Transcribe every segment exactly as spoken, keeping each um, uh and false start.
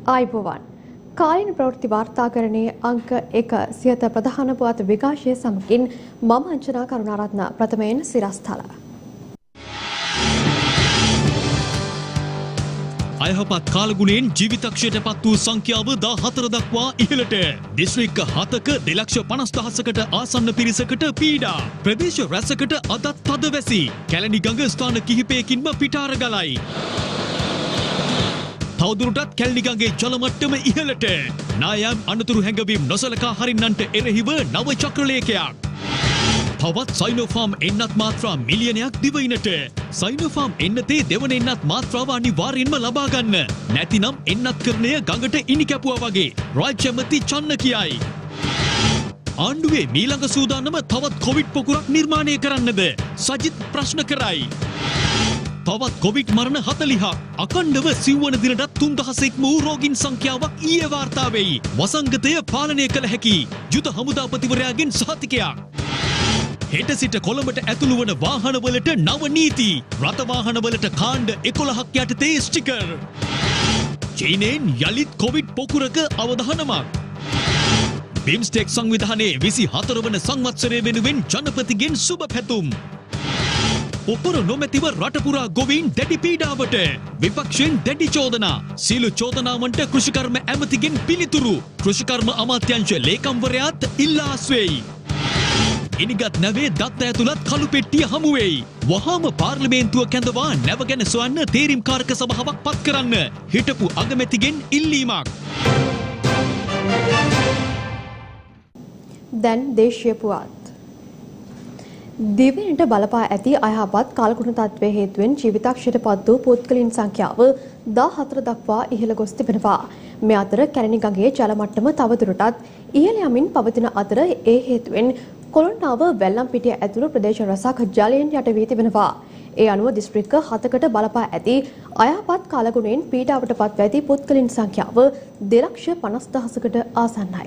ආයිබෝවන් කාලීන ප්‍රවෘත්ති වාර්තාකරණයේ අංක එක සියත ප්‍රධාන පුවත් විකාශය සමගින් මම අංජනා කරුණාරත්න ප්‍රථමයෙන් සිරස්තල. අයහපත් කාලගුණයෙන් ජීවිතක්ෂයට පත් වූ සංඛ්‍යාව දාහතර දක්වා ඉහළට. දිස්ත්‍රික්ක හතක දෙලක්ෂ පනස් දහසකට ආසන්න පිරිසකට පීඩා. ප්‍රදේශ රැසකට අදත් තද වැසි. කැලණි ගඟ ස්ථාන කිහිපයකින්ම පිටාර ගලයි. තවදුරටත් කැලණි ගඟේ ජල මට්ටම ඉහළට. නායම් අනතුරු හැඟවීම් නොසලකා හරින්නන්ට එරෙහිව නව චක්‍රලේඛයක්. තවත් සයිනෝෆාම් එන්නත් මාත්‍රා මිලියනයක් දිවයිනට. සයිනෝෆාම් එන්නතේ දෙවන එන්නත් මාත්‍රාව අනිවාර්යෙන්ම ලබා ගන්න. නැතිනම් එන්නත් කරණය ගඟට ඉනි කැපුවා වගේ. රාජ්‍ය ඇමති චන්න කියයි. ආණ්ඩුවේ මීළඟ සූදානම තවත් කොවිඩ් පොකුරක් නිර්මාණය කරන්නද? සජිත් ප්‍රශ්න කරයි. තවත් කොවිඩ් මරණ හතළිහක්. අකණ්ඩව සිව්වන දිනටත් තුන්දහසෙක් වූ රෝගීන් සංඛ්‍යාවක් ඊයේ වාර්තා වෙයි. වසංගතය පාලනය කළ හැකි යුද හමුදාපතිවරයාගෙන් සහතිකයක්. හෙට සිට කොළඹට ඇතුළු වන වාහනවලට නව නීති. රථ වාහනවලට කාණ්ඩ එකොළහක් යටතේ ස්ටිකර්. චීනයෙන් යළිත් කොවිඩ් පොකුරක අවධානමක්. බිම්ස්ටෙක් සංවිධානයේ විසි හතර වන සංවත්සරය වෙනුවෙන් ජනපතිගෙන් සුබ පැතුම්. ඔපොර නොමැතිව රටපුරා ගොවීන් දැඩි පීඩාවට. විපක්ෂයෙන් දැඩි චෝදනා. සීලු චෝදනාවන්ට කෘෂිකර්ම ඇමතිගෙන් පිළිතුරු. කෘෂිකර්ම අමාත්‍යංශ ලේකම්වරයාත් ඉල්ලා අස්වෙයි. ඉනිගත් නැවේ දත්ත ඇතුළත් කළු පෙට්ටිය හමුවෙයි. වහාම පාර්ලිමේන්තුව කැඳවා නැව ගැන සොයන්න තේරීම් කාරක සභාවක් පත් කරන්න හිටපු අගමැතිගෙන් ඉල්ලීමක්. දැන් දේශීය පුවත්. දිවයිනට බලපා ඇති අයහපත් කාලගුණ තත්ත්වය හේතුවෙන් ජීවිතක්ෂයට පත් වූ පුද්ගලයන් සංඛ්‍යාව දාහතර දක්වා ඉහළ ගොස් තිබෙනවා. මේ අතර කැලණි ගඟේ ජල මට්ටම තවදුරටත් ඉහළ යමින් පවතින අතර ඒ හේතුවෙන් කොළොන්නාව වැල්ලම්පිටිය ඇතුළු ප්‍රදේශ රැසක් ජලයෙන් යට වී තිබෙනවා. ඒ අනුව දිස්ත්‍රික්ක හතකට බලපා ඇති අයහපත් කාලගුණයෙන් පීඩාවට පත්ව ඇති පුද්ගලයන් සංඛ්‍යාව දෙලක්ෂ පනස් දහසකට ආසන්නයි.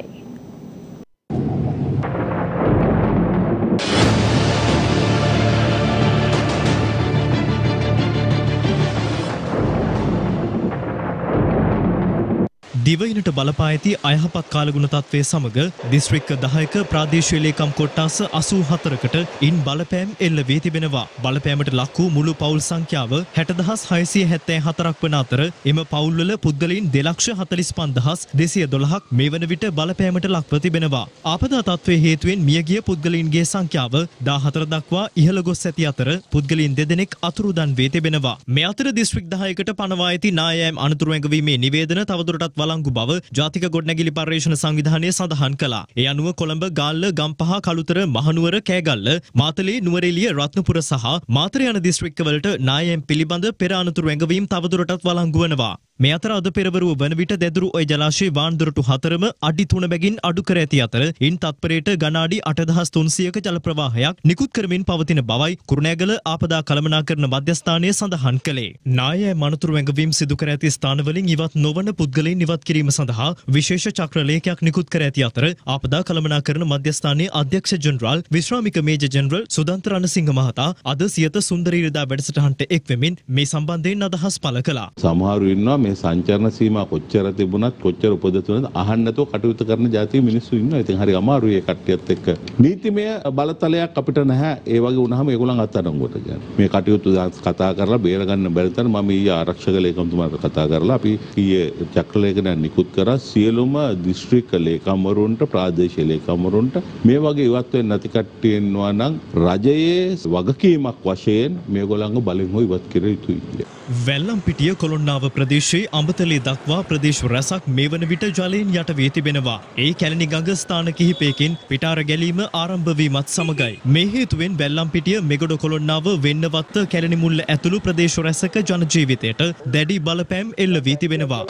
දිවයිනට බලපා ඇති අයහපත් කාලගුණ තත්ත්වය සමග දිස්ත්‍රික්ක දහයක ප්‍රාදේශීය ලේකම් කොට්ටාස අසූ හතරකට ඉන් බලපෑම් එල්ල වී තිබෙනවා. බලපෑමට ලක් වූ මුළු පවුල් සංඛ්‍යාව හැට දහස් හයසිය හැත්තෑ හතරක් වන අතර එම පවුල්වල පුද්ගලයන් දෙලක්ෂ හතළිස් පන්දහස් දෙසිය දොළහක් මේ වන විට බලපෑමට ලක්ව තිබෙනවා. ආපදා තත්ත්වයේ හේතුවෙන් මියගිය පුද්ගලයන්ගේ සංඛ්‍යාව දාහතර දක්වා ඉහළ ගොස් ඇති අතර පුද්ගලයන් දෙදෙනෙක් අතුරුදන් වී තිබෙනවා. මේ අතර දිස්ත්‍රික් දහයකට පනවා ඇති නායෑම් අනතුරු ඇඟවීමේ නිවේදන තවදුරටත් වළංගු බව ජාතික ගොඩනැගිලි පර්යේෂණ සංවිධානය සඳහන් කළා. ඒ අනුව කොළඹ ගාල්ල ගම්පහ කළුතර මහනුවර කෑගල්ල මාතලේ නුවරඑළිය රත්නපුර සහ මාතර යන දිස්ත්‍රික්කවලට නායම් පිළිබඳ පෙර අනතුරු ඇඟවීම් තවදුරටත් වළංගු වනවා. මේ අතර අද පෙරවරුව වන විට දෙදුරු ඔය ජලාශයේ වාන්දොරටු හතරම අඩි තුන බැගින් අඩු කර ඇති අතර ඉන් තත්පරයට ගණාඩි අටදහස් තුන්සියයක ජල ප්‍රවාහයක් නිකුත් කරමින් පවතින බවයි කුරුණෑගල ආපදා කළමනාකරණ මධ්‍යස්ථානය සඳහන් කළේ. නායම් අනතුරු ඇඟවීම් සිදු කර ඇති ස්ථානවලින් ඉවත් නොවන පුද්ගලයන් ඉවත් කිරීම සඳහා විශේෂ චක්‍රලේඛයක් නිකුත් කර ඇති අතර ආපදා කළමනාකරණ මධ්‍යස්ථානයේ අධ්‍යක්ෂ ජෙනරාල් විශ්‍රාමික මේජර් ජෙනරල් සුදන්ත රණසිංහ මහතා අද සියත සුන්දරීරදා වැඩසටහනට එක් වෙමින් මේ සම්බන්ධයෙන් අදහස් පළ කළා. සමහරු ඉන්නවා මේ සංචරණ සීමා කොච්චර තිබුණත් කොච්චර උපදෙතුනද අහන්න නැතුව කටයුතු කරන જાතිය මිනිස්සු ඉන්නවා. ඉතින් හරි අමාරුයි ඒ කට්ටියත් එක්ක. නීතිමය බලතලයක් අපිට නැහැ. ඒ වගේ වුණාම ඒගොල්ලන් අත්අඩංගුවට ගන්න. මේ කටයුතු කතා කරලා බේර ගන්න බැරි තරම් මම ඊයේ ආරක්ෂක ලේකම්තුමාට කතා කරලා අපි ඊයේ චක්‍රලේඛනයක් නිකුත් කරා සියලුම දිස්ත්‍රික්ක ලේකම්වරුන්ට ප්‍රාදේශීය ලේකම්වරුන්ට මේ වගේ ඉවත් වෙන්නේ නැති කට්ටිය ඉන්නවා නම් රජයේ වගකීමක් වශයෙන් මේගොල්ලන්ව බලෙන් හො ඉවත් කර යුතුයි කියලා. වැල්ලම්පිටිය කොළොන්නාව ප්‍රදේශයේ අඹතලේ දක්වා ප්‍රදේශ රැසක් මේ වන විට ජලයෙන් යට වී තිබෙනවා. ඒ කැලණි ගඟ ස්ථාන කිහිපයකින් පිටාර ගැලීම ආරම්භ වීමත් සමගයි. මේ හේතුවෙන් වැල්ලම්පිටිය මෙගොඩ කොළොන්නාව වෙන්නවත්ත කැලණි මුල්ල ඇතුළු ප්‍රදේශ රැසක ජන ජීවිතයට දැඩි බලපෑම් එල්ල වී තිබෙනවා.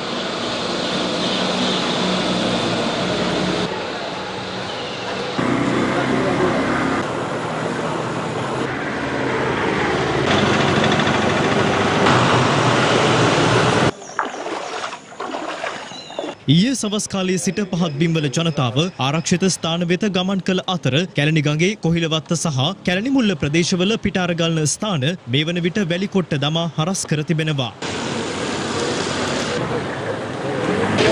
ඊයේ සවස් කාලයේ සිට පහත් බිම්වල ජනතාව ආරක්ෂිත ස්ථාන වෙත ගමන් කළ අතර කැලණි ගඟේ කොහිලවත්ත සහ කැලණි මුල්ල ප්‍රදේශවල පිටාර ගලන ස්ථාන මේ වන විට වැලි කොට්ට දමා හරස් කර තිබෙනවා.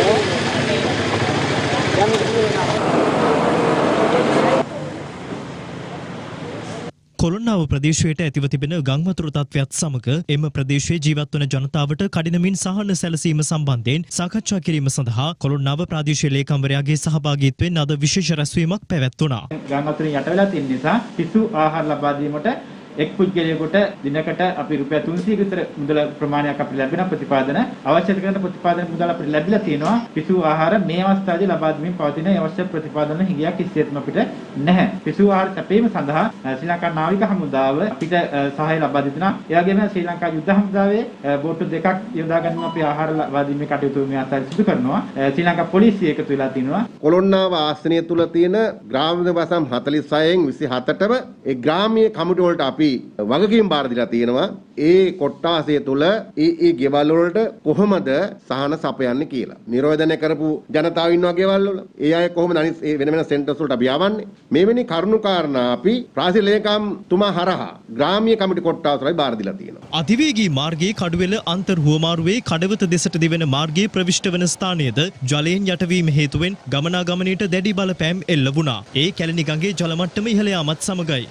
කොළොන්නාව ප්‍රදේශයට ඇතිව තිබෙන ගංවතුර තත්ත්වයත් සමග එම ප්‍රදේශයේ ජීවත් වන ජනතාවට කඩිනමින් සහන සැලසීම සම්බන්ධයෙන් සාකච්ඡා කිරීම සඳහා කොළොන්නාව ප්‍රාදේශීය ලේකම්වරයාගේ සහභාගීත්වයෙන් අද විශේෂ රැස්වීමක් පැවැත්වුණා. ගංවතුරින් යට වෙලා තියෙන නිසා පිසු ආහාර ලබා දීමට එක් පුද්ගලයෙකුට දිනකට අපි රුපියල් තුන්සිය විතර මුදල ප්‍රමාණයක් අපිට ලැබෙන ප්‍රතිපාදන අවශ්‍ය කරන ප්‍රතිපාදන මුදල අපිට ලැබිලා තියෙනවා. පිසු ආහාර මේ අවස්ථාවේදී ලබා දීමින් පවතින අවශ්‍ය ප්‍රතිපාදන හිඟයක් කිසිසේත්ම අපිට නැහැ. පිසු ආහාර සැපයීම සඳහා ශ්‍රී ලංකා නාවික හමුදාව අපිට සහාය ලබා දෙනවා. ඒ වගේම ශ්‍රී ලංකා යුද්ධ හමුදාවේ බෝට්ටු දෙකක් යොදා ගැනීම අපි ආහාර ලබා දීමේ කටයුතු මේ අතර සිදු කරනවා. ශ්‍රී ලංකා පොලිසිය එකතු වෙලා තිනවා. කොළොන්නාව ආස්තනය තුල තියෙන ග්‍රාම වසම් හතළිස් හයෙන් විසිහතරටම ඒ ග්‍රාමීය කමිටු වලට අපි වගකීම් බාර දීලා තියෙනවා. ඒ කොට්ටාසය තුල ඒ ඒ ගෙවල් වලට කොහොමද සහන සපයන්නේ කියලා. නිරෝධනය කරපු ජනතාව ඉන්නවා ගෙවල් වල. ඒ අය කොහොමද අනිත් ඒ වෙන වෙන සෙන්ටර්ස් වලට අපි යවන්නේ? මෙවැනි කරුණු කාරණා අපි ප්‍රාදේශීය ලේකම් තුමා හරහා ග්‍රාමීය කමිටු කොට්ටාස වලයි බාර දීලා තියෙනවා. අධිවේගී මාර්ගයේ කඩුවෙල අන්තර් හුවමාරුවේ කඩවත දෙසට දිවෙන මාර්ගයේ ප්‍රවිෂ්ඨ වන ස්ථානයේද ජලයෙන් යටවීම හේතුවෙන් ගමනාගමනයට දැඩි බලපෑම් එල්ල වුණා. ඒ කැලණි ගඟේ ජල මට්ටම ඉහළ යාමත් සමගයි.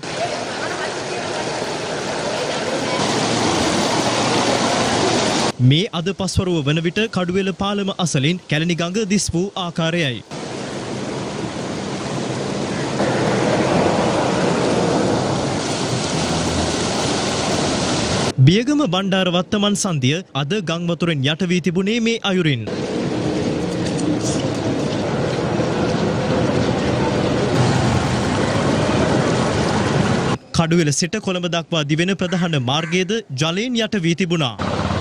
මේ අද පස්වරුව වන විට කඩුවෙල පාලම අසලින් කැලණි ගඟ දිස් වූ ආකාරයයි. බියගම බණ්ඩාර වත්තමන් සන්ධිය අද ගං වතුරෙන් යට වී තිබුණේ මේ අයුරින්. කඩුවෙල සිට කොළඹ දක්වා දිවෙන ප්‍රධාන මාර්ගයේද ජලයෙන් යට වී තිබුණා.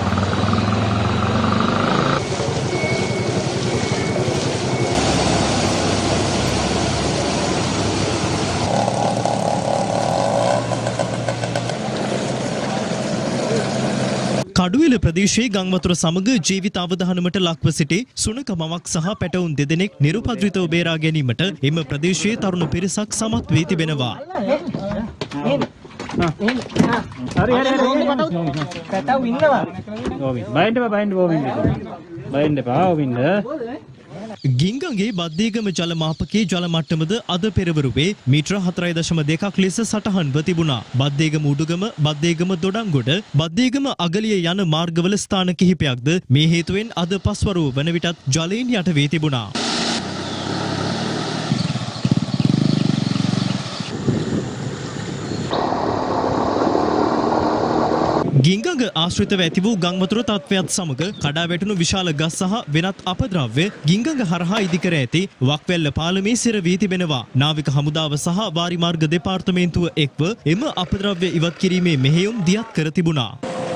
කඩුවෙල ප්‍රදේශයේ ගංවතුර සමග ජීවිත අවදානමට ලක්ව සිටි සුනක මවක් සහ පැටවුන් දෙදෙනෙක් නිරුපද්‍රිතව බේරා ගැනීමට එම ප්‍රදේශයේ තරුණ පිරිසක් සමත් වී තිබෙනවා. හරි හරි හරි පැටවු ඉන්නවා. ඕවින් බයින්ඩ් බයින්ඩ් ඕවින් බයින්ඩ් පා ඕවින් ගිංගගේ බද්දේගම ජල මාපකයේ ජල මට්ටමද අද පෙරවරුවේ මීටර හතරයි දශම දෙකක් ලෙස සටහන්ව තිබුණා. බද්දේගම උඩුගම, බද්දේගම දොඩංගොඩ, බද්දේගම අගලිය යන මාර්ගවල ස්ථාන කිහිපයක්ද මේ හේතුවෙන් අද පස්වරුව වන විටත් ජලයෙන් යට වී තිබුණා. ගිංගඟ ආශ්‍රිතව ඇති වූ ගංවතුර තත්ත්වයත් සමග කඩා වැටුණු විශාල ගස් සහ වෙනත් අපද්‍රව්‍ය ගිංගඟ හරහා ඉදිකර ඇති වක්වැල්ල පාලමේ සිර වී තිබෙනවා. නාවික හමුදාව සහ වාරිමාර්ග දෙපාර්තමේන්තුව එක්ව එම අපද්‍රව්‍ය ඉවත් කිරීමේ මෙහෙයුම් දියත් කර තිබුණා.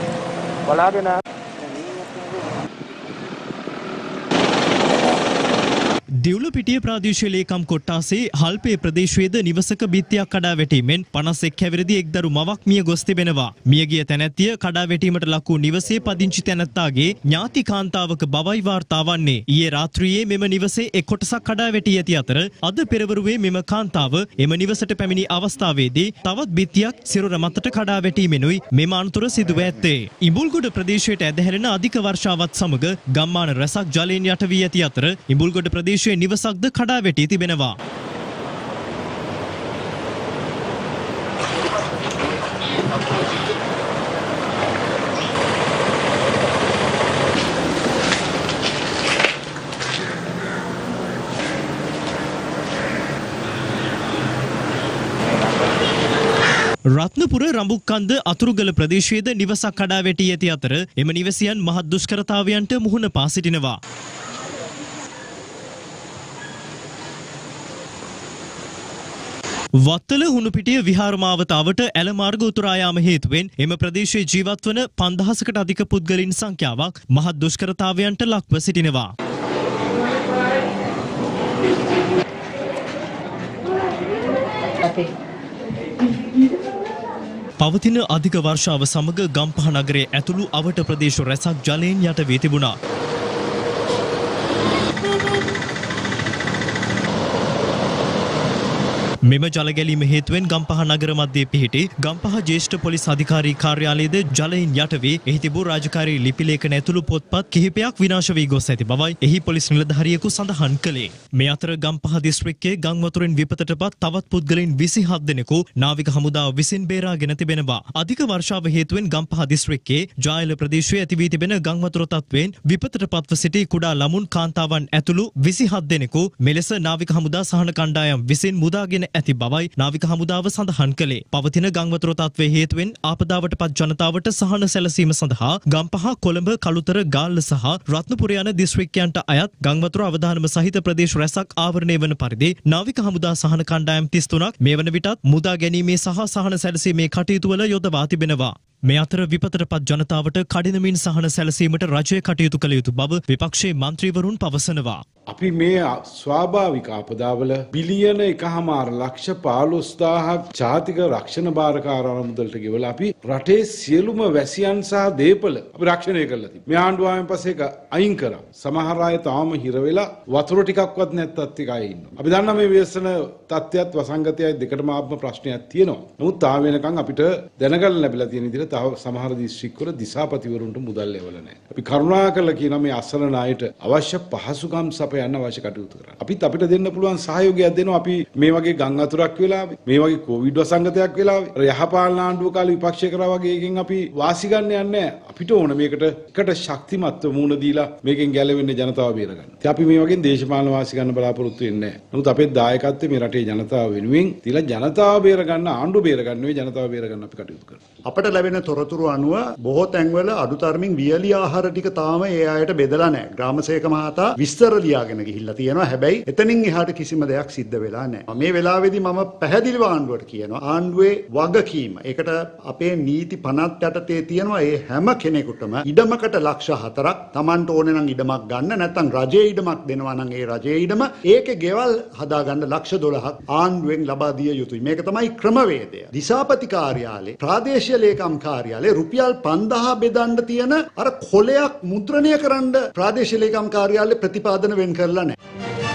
දිවුලපිටිය ප්‍රාදේශීය ලේකම් කොට්ටාසේ හල්පේ ප්‍රදේශයේද නිවසක බිත්තියක් කඩා වැටීමෙන් පනස් එක් හැවිරිදි එක්දරු මවක් මිය ගොස් තිබෙනවා. මියගිය තැනැත්තිය කඩා වැටීමට ලක් වූ නිවසේ පදිංචි තැනැත්තාගේ ඥාති කාන්තාවක බවයි වාර්තා වන්නේ. ඊයේ රාත්‍රියේ මෙම නිවසේ එක් කොටසක් කඩා වැටී ඇති අතර අද පෙරවරුවේ මෙම කාන්තාව එම නිවසට පැමිණි අවස්ථාවේදී තවත් බිත්තියක් සිරුර මතට කඩා වැටීමෙනුයි මෙම අනතුර සිදුව ඇත්තේ. ඉඹුල්ගොඩ ප්‍රදේශයට ඇදහැරෙන අධික වර්ෂාවත් සමග ගම්මාන රැසක් ජලයෙන් යට වී ඇති අතර ඉඹුල්ගොඩ ප්‍රදේශයේ නිවසක්ද කඩා වැටී තිබෙනවා. රත්නපුර රඹුක්කන්ද අතුරුගල ප්‍රදේශයේද නිවසක් කඩා වැටී ඇති අතර එම නිවසියන් මහත් දුෂ්කරතාවයන්ට මුහුණ පා සිටිනවා. වත්තල හුණුපිටිය විහාරමාවතාවට ඇල මාර්ග උතුරා යාම හේතුවෙන් එම ප්‍රදේශයේ ජීවත් වන පන්දහසකට අධික පුද්ගලයන් සංඛ්‍යාවක් මහත් දුෂ්කරතාවයන්ට ලක්ව සිටිනවා. පවතින අධික වර්ෂාව සමග ගම්පහ නගරයේ ඇතුළු අවට ප්‍රදේශ රැසක් ජලයෙන් යට වී තිබුණා. මෙම ජලගැලීම හේතුවෙන් ගම්පහ නගර මැදේ පිහිටි ගම්පහ ජ්‍යෙෂ්ඨ පොලිස් අධිකාරී කාර්යාලයේද ජලයෙන් යට වී එහි තිබූ රාජකාරී ලිපි ලේඛන ඇතුළු පොත්පත් කිහිපයක් විනාශ වී ගොස් ඇති බවයි එහි පොලිස් නිලධාරියෙකු සඳහන් කළේ. මේ අතර ගම්පහ දිස්ත්‍රික්කයේ ගම් වතුරෙන් විපතටපත් තවත් පුද්ගලයන් විසිහත් දෙනෙකු නාවික හමුදාව විසින් බේරාගෙන තිබෙනවා. අධික වර්ෂාව හේතුවෙන් ගම්පහ දිස්ත්‍රික්කයේ ජායල ප්‍රදේශයේ ඇති වී තිබෙන ගම් වතුර තත්ත්වයෙන් විපතටපත්ව සිටි කුඩා ළමුන් කාන්තාවන් ඇතුළු විසිහත් දෙනෙකු මෙලෙස නාවික හමුදා සහන කණ්ඩායම් විසින් මුදාගෙන ඇති බවයි නාවික හමුදාව සඳහන් කළේ. පවතින ගංවතුර තත්ත්වයේ හේතුවෙන් ආපදාවට පත් ජනතාවට සහන සැලසීම සඳහා ගම්පහ, කොළඹ, කළුතර, ගාල්ල සහ රත්නපුර යන දිස්ත්‍රික්කයන්ට අයත් ගංවතුර අවදානම සහිත ප්‍රදේශ රැසක් ආවරණය වන පරිදි නාවික හමුදා සහන කණ්ඩායම් තිස් තුනක් මේ වන විටත් මුදා ගැනීමේ සහ සහන සැලසීමේ කටයුතු වල යොදවා තිබෙනවා. මේ අතර විපතටපත් ජනතාවට කඩිනමින් සහන සැලසීමට රජය කටයුතු කළ යුතු බව විපක්ෂයේ මන්ත්‍රීවරුන් පවසනවා. අපි මේ ස්වාභාවික ආපදාවල බිලියන එකහමාර ලක්ෂ පහළොස්දාහක් ජාතික රක්ෂණ භාරකාර අරමුදලට ගෙවලා අපි රටේ සියලුම වැසියන් සහ දේපල අපි රක්ෂණය කරලා තිබෙනවා. මේ ආණ්ඩුව ආවෙන් පස්සේ ඒක අයින් කරා. සමහර අය තාම හිර වෙලා වතුර ටිකක්වත් නැත්තත් එක අය ඉන්නවා. අපි දන්නා මේ ව්‍යසන තත්ත්වයක් වසංගතයයි දෙකටම ආත්ම ප්‍රශ්නයක් තියෙනවා. නමුත් තාම වෙනකන් අපිට දැනගන්න ලැබිලා තියෙන විදිහට තව සමහර දිස්ත්‍රික්කවල දිසාපතිවරුන්ට මුදල් ලැබලා නැහැ. අපි කරුණාකරලා කියන මේ අසරණ අයට අවශ්‍ය පහසුකම් සපයන්න අවශ්‍ය කටයුතු කරන්න. අපිත් අපිට දෙන්න පුළුවන් සහයෝගයක් දෙනවා. අපි මේ වගේ ගම් අතුරක් වෙලා මේ වගේ කොවිඩ් වසංගතයක් වෙලා යහපාලන ආණ්ඩුව කාලේ විපක්ෂය කරා වගේ එකෙන් අපි වාසි ගන්න යන්නේ නැහැ. අපිට ඕන මේකට එකට ශක්තිමත්ව මුණ දීලා මේකෙන් ගැලවෙන්න ජනතාව බේරගන්න. ඉතින් අපි මේ වගේ දේශපාලන වාසි ගන්න බලාපොරොත්තු වෙන්නේ නැහැ. නමුත් අපේ දායකත්වය මේ රටේ ජනතාව වෙනුවෙන් තියලා ජනතාව බේරගන්න ආණ්ඩුව බේරගන්න නෙවෙයි ජනතාව බේරගන්න අපි කටයුතු කරනවා. අපට ලැබෙන තොරතුරු අනුව බොහෝ තැන්වල අඩුතරමින් වියලි ආහාර ටික තාම ඒ අයට බෙදලා නැහැ. ග්‍රාමසේවක මහතා විස්තර ලියාගෙන ගිහිල්ලා තියෙනවා. හැබැයි එතනින් එහාට කිසිම දෙයක් සිද්ධ වෙලා නැහැ. මේ වෙලාවේදී මම පැහැදිලිව ආණ්ඩුවට කියනවා ආණ්ඩුවේ වගකීම. ඒකට අපේ නීති පනත් යටතේ තියෙනවා ඒ හැම කෙනෙකුටම ඉඩමකට ලක්ෂ හතරක් Tamanට ඕනේ නම් ඉඩමක් ගන්න නැත්නම් රජයේ ඉඩමක් දෙනවා නම් ඒ රජයේ ඉඩම ඒකේ ගෙවල් හදාගන්න ලක්ෂ දොළහක් ආණ්ඩුවෙන් ලබා දිය යුතුයි. මේක තමයි ක්‍රමවේදය. දිසාපති කාර්යාලේ ප්‍රාදේශීය ලේකම් කාර්යාලේ රුපියල් පන්දාහ බෙදන්න තියෙන අර කොලයක් මුද්‍රණය කරන්න ප්‍රාදේශීය ලේකම් කාර්යාලේ ප්‍රතිපාදන වෙන් කරලා නැහැ.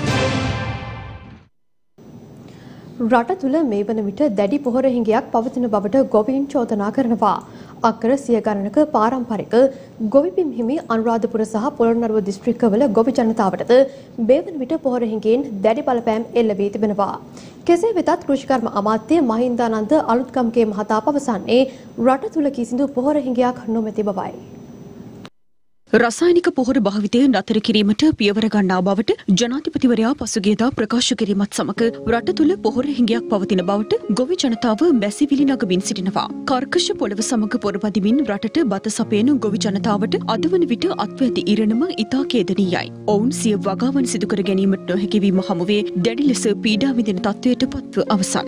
රට තුළ මේ වන විට දැඩි පොහොර හිඟයක් පවතින බවට ගොවීන් චෝදනා කරනවා. අක්කර සිය ගණනක පාරම්පරික ගොවි පිම් හිමි අනුරාධපුර සහ පොළොන්නරුව දිස්ත්‍රික්කවල ගොවි ජනතාවටද මේ වන විට පොහොර හිඟෙන් දැඩි බලපෑම් එල්ල වී තිබෙනවා. කෙසේ වෙතත් කෘෂිකර්ම අමාත්‍ය මහින්දානන්ද අලුත්ගම්ගේ මහතා පවසන්නේ රට තුළ කිසිදු පොහොර හිඟයක් නොමැති බවයි. රසායනික පොහොර භාවිතය නතර කිරීමට පියවර ගන්නා බවට ජනාධිපතිවරයා පසුගියදා ප්‍රකාශ කිරීමත් සමග රට තුළ පොහොර හිඟයක් පවතින බවට ගොවි ජනතාව මැසිවිලි නගමින් සිටිනවා. කර්කශ පොළව සමග පොරපදිමින් රටට බත සපයන ගොවි ජනතාවට අද වන විට අත්ව ඇති ඉරණම ඉතා ඛේදනීයයි. ඔවුන් සිය වගාවන් සිදු කර ගැනීමට නොහැකි වීම හමුවේ දැඩි ලෙස පීඩා විඳින තත්ත්වයට පත්ව අවසන්.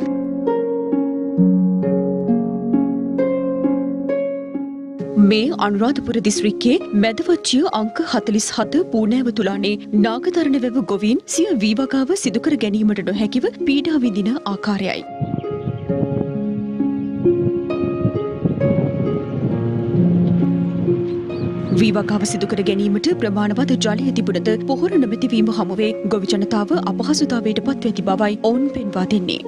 මේ අනුරාධපුර දිස්ත්‍රික්කයේ මැදවච්චිය අංක හතළිස් හත පූනෑව තුලානේ නාගතරණ වැව ගොවීන් සිය වී වගාව සිදු කර ගැනීමට නොහැකිව පීඩා විඳින ආකාරයයි. වී වගාව සිදු කර ගැනීමට ප්‍රමාණවත් ජලය තිබුණද පොහොර නොමැති වීම හමුවේ ගොවි ජනතාව අපහසුතාවයට පත්ව ඇති බවයි ඔවුන් පෙන්වා දෙන්නේ.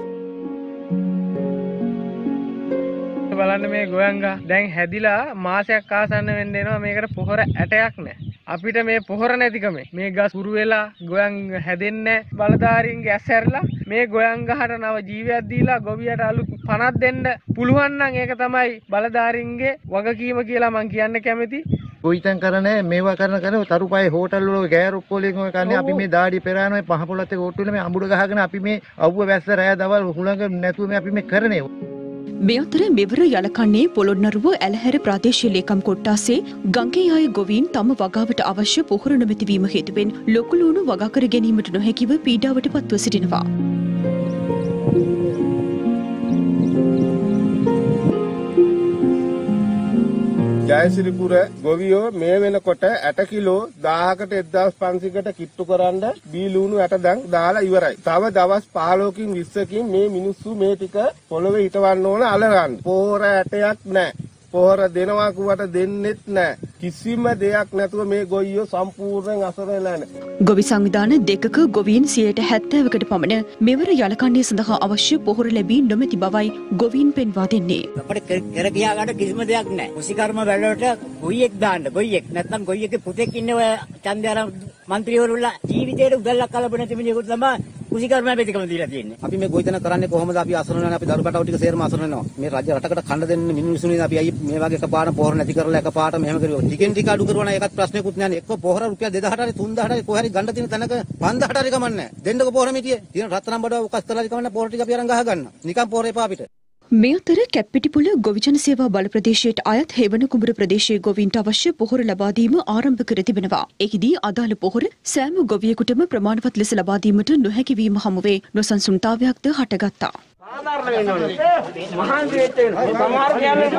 බලන්න මේ ගෝයන්ගා දැන් හැදිලා මාසයක් ආසන්න වෙන්න එනවා මේකට පොහොර ඇටයක් නැහැ. අපිට මේ පොහොර නැතිකම මේ ගස් උරු වෙලා ගෝයන් හැදෙන්නේ බලධාරීන්ගේ ඇස් හැරලා මේ ගෝයන්ගහට නව ජීවයක් දීලා ගොවියට අලුත් පණක් දෙන්න පුළුවන් නම් ඒක තමයි බලධාරීන්ගේ වගකීම කියලා මම කියන්න කැමති. කොයිතෙන් කරන්නේ මේවා කරන කරන තරුපයි හෝටල් වල ගෑරොක් වලින් ඔය කන්නේ අපි මේ දාඩි පෙරාන ඔය පහ පොළත් එක ඔට්ටු වල මේ අඹුඩ ගහගෙන අපි මේ අවුව වැස්ස රෑ දවල් හුළඟ නැතුව මේ අපි මේ කරන්නේ. මේ අතර මෙවර යලකන්නේ පොළොන්නරුව ඇලහැර ප්‍රාදේශීය ලේකම් කොට්ටාසේ ගංගේ ආය ගොවීන් තම වගාවට අවශ්‍ය පොහොර නොමැතිවීම හේතුවෙන් ලොකු ලුණු වගා කර ගැනීමට නොහැකිව පීඩාවට පත්ව සිටිනවා. ජයසිරිපුර ගොවියෝ මේ වෙනකොට ඇට කිලෝ දාහකට එක්දාස් පන්සීයකට කිට්ටු කරන්න බී ලුණු ඇට දැන් දාලා ඉවරයි. තව දවස් පහළොවකින් විස්සකින් මේ මිනිස්සු මේ ටික පොළවේ හිටවන්න ඕන අලරන්න. පොහොර ඇටයක් නැහැ. පොහොර දෙනවා කිව්වට දෙන්නෙත් නැහැ. කිසිම දෙයක් නැතුව මේ ගොයියෝ සම්පූර්ණයෙන් අසරණ වෙලා නැහැ. ගොවි සංවිධාන දෙකක ගොවීන් සියයට හැත්තෑවකට පමණ මෙවර යලකන්නේ සඳහා අවශ්‍ය පොහොර ලැබී නොමැති බවයි ගොවීන් පෙන්වා දෙන්නේ. අපිට කර කියා ගන්න කිසිම දෙයක් නැහැ. කුසිකර්ම වලට ගොයියෙක් දාන්න ගොයියෙක් නැත්නම් ගොයියෙක්ගේ පුතෙක් ඉන්නේ ඔය ඡන්දය අර മന്ത്രിවරුලා ජීවිතේට උදැල්ලක් කලබ නැති මිනිහෙකුට තමයි කුසිකර්ම බෙදකම දීලා තියෙන්නේ. අපි මේ ගොවිතැන කරන්නේ කොහොමද? අපි අසරණ වෙනවා. අපි දරු පැටව ටික සේරම අසරණ වෙනවා. මේ රජ රටකට කණ්ඩ දෙන්න මිනිස්සුනේ අපි අයි මේ වගේ එකපාරට පොහොර නැති කරලා එකපාරට මෙහෙම කරුවා. ටිකෙන් ටික අඩු කරුවා නම් ඒකත් ප්‍රශ්නයක්වත් නෑනේ. එක්ක පොහොර රුපියල් දෙදාහට හරි තුන්දාහට හරි කොහරි ගන්න තියෙන තැනක පන්දාහට හරි කමන්නේ. දෙන්නක පොහොර මිටියේ. තියෙන රත්තරන් බඩව උකස් කරලා කමන්නේ පොහොර ටික අපි අරන් ගහ ගන්න. නිකන් පොහොර එපා අපිට. මේ අතර කැප්පිටිපුල ගොවිජන සේවා බල ප්‍රදේශයට අයත් හේවන කුඹුර ප්‍රදේශයේ ගොවීන්ට අවශ්‍ය පොහොර ලබා දීම ආරම්භ කර තිබෙනවා. එහිදී අදාළ පොහොර සෑම ගොවියෙකුටම ප්‍රමාණවත් ලෙස ලබා දීමට නොහැකි වීම හමුවේ නොසන්සුන්තාවයක්ද හටගත්තා. සාධාරණ වෙන්න ඕනේ. මහන්සි වෙච්ච වෙනවා. සමහර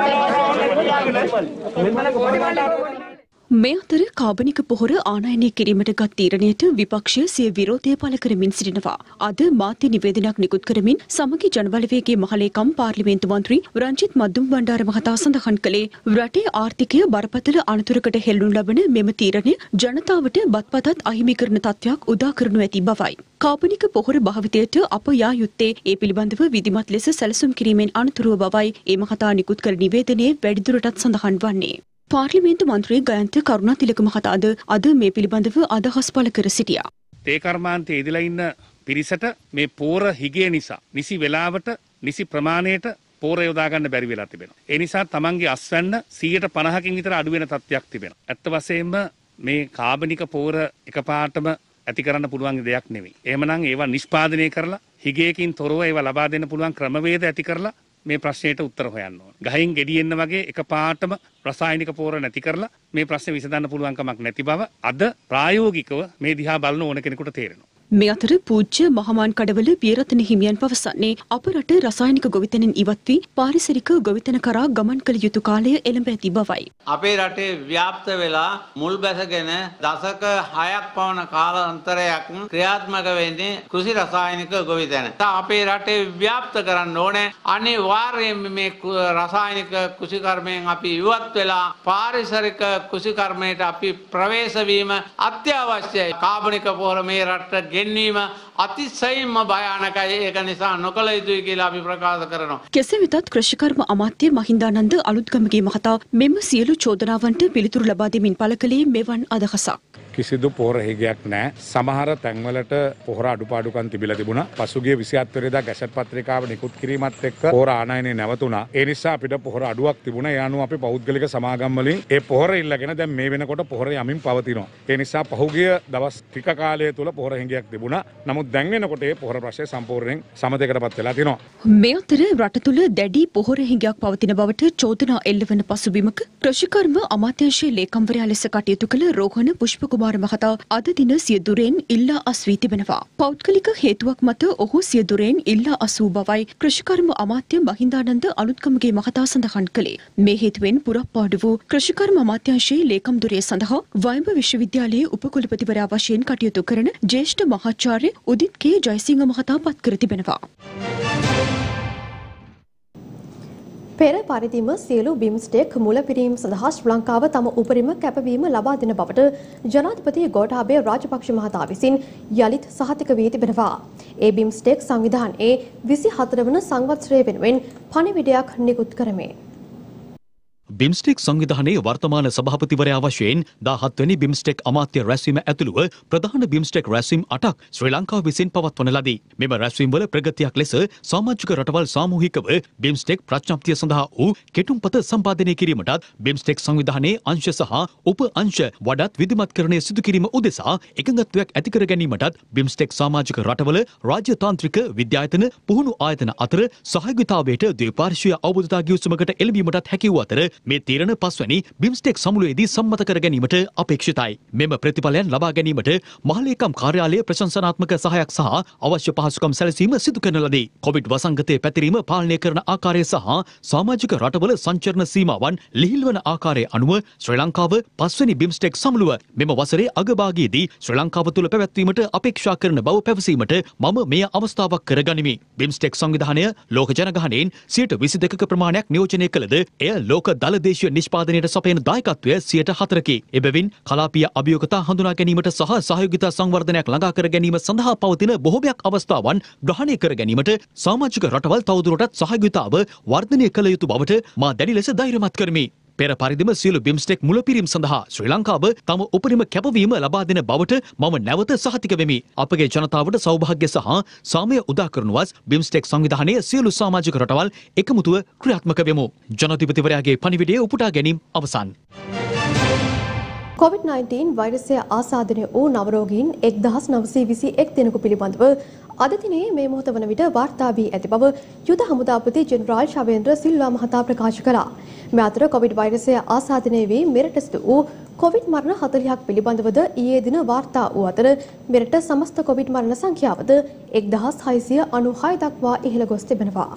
කියන්නේ මේ අතර කාබනික පොහොර ආනයනය කිරීමට ගත් තීරණයට විපක්ෂය සිය විරෝධය පළ කරමින් සිටිනවා. අද මාධ්‍ය නිවේදනයක් නිකුත් කරමින් සමගි ජනබලවේගයේ මහලේකම් පාර්ලිමේන්තු මන්ත්‍රී රංජිත් මද්දුම් බණ්ඩාර මහතා සඳහන් කළේ රටේ ආර්ථිකය බරපතල අනතුරකට හෙළනු ලබන මෙම තීරණය ජනතාවට බත්පතත් අහිමි කරන තත්ත්වයක් උදා කරනු ඇති බවයි. කාබනික පොහොර භාවිතයට අප යා යුත්තේ ඒ පිළිබඳව විධිමත් ලෙස සැලසුම් කිරීමෙන් අනතුරුව බවයි ඒ මහතා නිකුත් කර නිවේදනයේ වැඩිදුරටත් සඳහන් වන්නේ. පාර්ලිමේන්තු මන්ත්‍රී ගයන්ත කරුණාතිලක මහතාද අද මේ පිළිබඳව අදහස් පළ කර සිටියා. තේ කර්මාන්තයේ ඉදලා ඉන්න පිරිසට මේ පෝර හිගේ නිසා නිසි වෙලාවට නිසි ප්‍රමාණයට පෝර යොදා ගන්න බැරි වෙලා තිබෙනවා. ඒ නිසා තමන්ගේ අස්වැන්න සියයට පනහකින් විතර අඩු වෙන තත්ත්වයක් තිබෙනවා. ඇත්ත වශයෙන්ම මේ කාබනික පෝර එකපාරටම ඇති කරන්න පුළුවන් දෙයක් නෙවෙයි. එහෙමනම් ඒවා නිෂ්පාදනය කරලා හිගේකින් තොරව ඒවා ලබා දෙන්න පුළුවන් ක්‍රමවේද ඇති කරලා මේ ප්‍රශ්නයට උත්තර හොයන්න ඕන. ගහින් ගෙඩියෙන්න වගේ එකපාරටම රසායනික පෝර නැති කරලා මේ ප්‍රශ්නේ විසඳන්න පුළුවන් කමක් නැති බව අද ප්‍රායෝගිකව මේ දිහා බලන ඕන කෙනෙකුට තේරෙනවා. මේ අතර පූජ්‍ය මහමාන් කඩවල පියරතන හිමියන් පවසන්නේ අප රට රසායනික ගොවිතැනින් ඉවත් වී පාරිසරික ගොවිතැන කරා ගමන් කළ යුතු කාලය එළඹ ඇති බවයි. අපේ රටේ ව්‍යාප්ත වෙලා මුල් බැසගෙන දශක හයක් පවන කාල අන්තරයක් ක්‍රියාත්මක වෙන්නේ කෘෂි රසායනික ගොවිතැන. අපේ රටේ ව්‍යාප්ත කරන්න ඕනේ අනිවාර්යයෙන්ම මේ රසායනික කෘෂි කර්මයෙන් අපි ඉවත් වෙලා පාරිසරික කෘෂි කර්මයට අපි ප්‍රවේශ වීම අත්‍යවශ්‍යයි. කාබනික පොහොර මේ රටට ගෙන්වීම අතිශයින්ම භයානකයි. ඒක නිසා නොකළ යුතුයි කියලා අපි ප්‍රකාශ කරනවා. කෙසේ වෙතත් කෘෂිකර්ම අමාත්‍ය මහින්දානන්ද අලුත්ගමගේ මහතා මෙම සියලු චෝදනාවන්ට පිළිතුරු ලබා දෙමින් පළ කළේ මෙවන් අදහසක්. කිසිදු පොහොර හිගයක් නැහැ. සමහර තැන්වලට පොහොර අඩුපාඩුකම් තිබිලා තිබුණා. පසුගිය විසිහත් වෙනිදා ගැසට් පත්‍රිකාව නිකුත් කිරීමත් එක්ක පොහොර ආනයනය නැවතුණා. ඒ නිසා අපිට පොහොර අඩුවක් තිබුණා. ඒ අනුව අපි පෞද්ගලික සමාගම් වලින් ඒ පොහොර ඉල්ලගෙන දැන් මේ වෙනකොට පොහොර යමින් පවතිනවා. ඒ නිසා පහුගිය දවස් ටික කාලය තුල පොහොර හිගයක් තිබුණා. නමුත් දැන් වෙනකොට ඒ පොහොර ප්‍රශ්නය සම්පූර්ණයෙන් සමතේකටපත් වෙලා තිනවා. මේ අතර රට තුල දැඩි පොහොර හිගයක් පවතින බවට චෝදනා එල්ලවන පසුබිමක කෘෂිකර්ම අමාත්‍යාංශයේ ලේකම්වරයා ලෙස කටයුතු කළ රෝහණ පුෂ්පකුමාර මහතා අද දින සියදුරෙන් ඉල්ලා අස්වී තිබෙනවා. පෞද්ගලික හේතුවක් මත ඔහු සියදුරෙන් ඉල්ලා අසූ බවයි කෘෂිකර්ම අමාත්‍ය මහින්දානන්ද අලුත්ගමගේ මහතා සඳහන් කළේ. මේ හේතුවෙන් පුරප්පාඩු වූ කෘෂිකර්ම අමාත්‍යාංශයේ ලේකම් දුරේ සඳහා වයඹ විශ්වවිද්‍යාලයේ උපකුලපතිවරයා වශයෙන් කටයුතු කරන ජ්‍යෙෂ්ඨ මහාචාර්ය උදිත් කේ ජයසිංහ මහතා පත් කර තිබෙනවා. පෙර පරිදිම සියලු බිම්ස්ටෙක් මුලපිරීම සඳහා ශ්‍රී ලංකාව තම උපරිම කැපවීම ලබා දෙන බවට ජනාධිපති ගෝඨාභය රාජපක්ෂ මහතා විසින් යළිත් සහතික වී තිබෙනවා. ඒ බිම්ස්ටෙක් සංවිධානයේ විසිහතර වන සංවත්සරය වෙනුවෙන් පණිවිඩයක් නිකුත් කරමි. බිම්ස්ටෙක් සංවිධානයේ වර්තමාන සභාපතිවරයා වශයෙන් දාහත් වෙනි බිම්ස්ටෙක් අමාත්‍ය රැස්වීම ඇතුළුව ප්‍රධාන බිම්ස්ටෙක් රැස්වීම් අටක් ශ්‍රී ලංකාව විසින් පවත්වන ලදී. මෙම රැස්වීම්වල ප්‍රගතියක් ලෙස සමාජික රටවල් සාමූහිකව බිම්ස්ටෙක් ප්‍රඥප්තිය සඳහා වූ කෙටුම්පත සම්පාදනය කිරීමටත් බිම්ස්ටෙක් සංවිධානයේ අංශ සහ උප අංශ වඩාත් විධිමත්කරණය සිදු කිරීම උදෙසා එකඟත්වයක් ඇති කර ගැනීමටත් බිම්ස්ටෙක් සමාජික රටවල රාජ්‍යතාන්ත්‍රික විද්‍යායතන පුහුණු ආයතන අතර සහයෝගීතාවයට ද්විපාර්ශ්වීය අවබෝධතා ගිවිසුමකට එළඹීමටත් හැකි වූ අතර මේ තීරණ පස්වැනි බිම්ස්ටෙක් සමුළුවේදී සම්මත කර ගැනීමට අපේක්ෂිතයි. මෙම ප්‍රතිඵලයන් ලබා ගැනීමට මහලේකම් කාර්යාලය ප්‍රශංසනාත්මක සහායක් සහ අවශ්‍ය පහසුකම් සැලසීම සිදු කරන ලදී. කොවිඩ් වසංගතයේ පැතිරීම පාලනය කරන ආකාරය සහ සමාජික රටවල සංචරණ සීමාවන් ලිහිල්වන ආකාරය අනුව ශ්‍රී ලංකාව පස්වැනි බිම්ස්ටෙක් සමුළුව මෙම වසරේ අගභාගයේදී ශ්‍රී ලංකාව තුළ පැවැත්වීමට අපේක්ෂා කරන බව පැවසීමට මම මෙය අවස්ථාවක් කරගනිමි. බිම්ස්ටෙක් සංවිධානය ලෝක ජනගහනයෙන් සියයට විසි දෙකක ප්‍රමාණයක් නියෝජනය කළද එය ලෝක දළදේශීය නිෂ්පාදනයට සපයන දායකත්වය සියයට හතරකි. එබැවින් කලාපීය අභියෝගතා හඳුනා ගැනීමට සහ සහයෝගිතා සංවර්ධනයක් ළඟා කර ගැනීම සඳහා පවතින බොහෝමයක් අවස්ථාවන් ග්‍රහණය කර ගැනීමට සමාජික රටවල් තවදුරටත් සහයෝගිතාව වර්ධනය කළ යුතු බවට මා දැඩි ලෙස ධෛර්යමත් කරමි. පෙර පරිදිම සියලු බිම්ස්ටෙක් මුලපිරීම් සඳහා ශ්‍රී ලංකාව තම උපරිම කැපවීම ලබා දෙන බවට මම නැවත සහතික වෙමි. අපගේ ජනතාවට සෞභාග්‍ය සහ සාමය උදා කරනුවස් බිම්ස්ටෙක් සංවිධානයේ සියලු සමාජික රටවල් එකමුතුව ක්‍රියාත්මක වෙමු. ජනාධිපතිවරයාගේ පණිවිඩය උපුටා ගැනීම අවසන්. කොවිඩ් නයින්ටීන් වෛරසය ආසාදනය වූ නවරෝගීන් එක්දහස් නවසිය විසි එක් දෙනෙකු පිළිබඳව අද දිනේ මේ මොහොත වන විට වාර්තා වී ඇති බව යුද හමුදාපති ජෙනරාල් ශවේන්ද්‍ර සිල්වා මහතා ප්‍රකාශ කළා. මේ අතර කොවිඩ් වෛරසය ආසාදනය වී මෙරට සිදු වූ කොවිඩ් මරණ හතළිහක් පිළිබඳවද ඊයේ දින වාර්තා වූ අතර මෙරට සමස්ත කොවිඩ් මරණ සංඛ්‍යාවද එක්දහස් හයසිය අනූහය දක්වා ඉහළ ගොස් තිබෙනවා.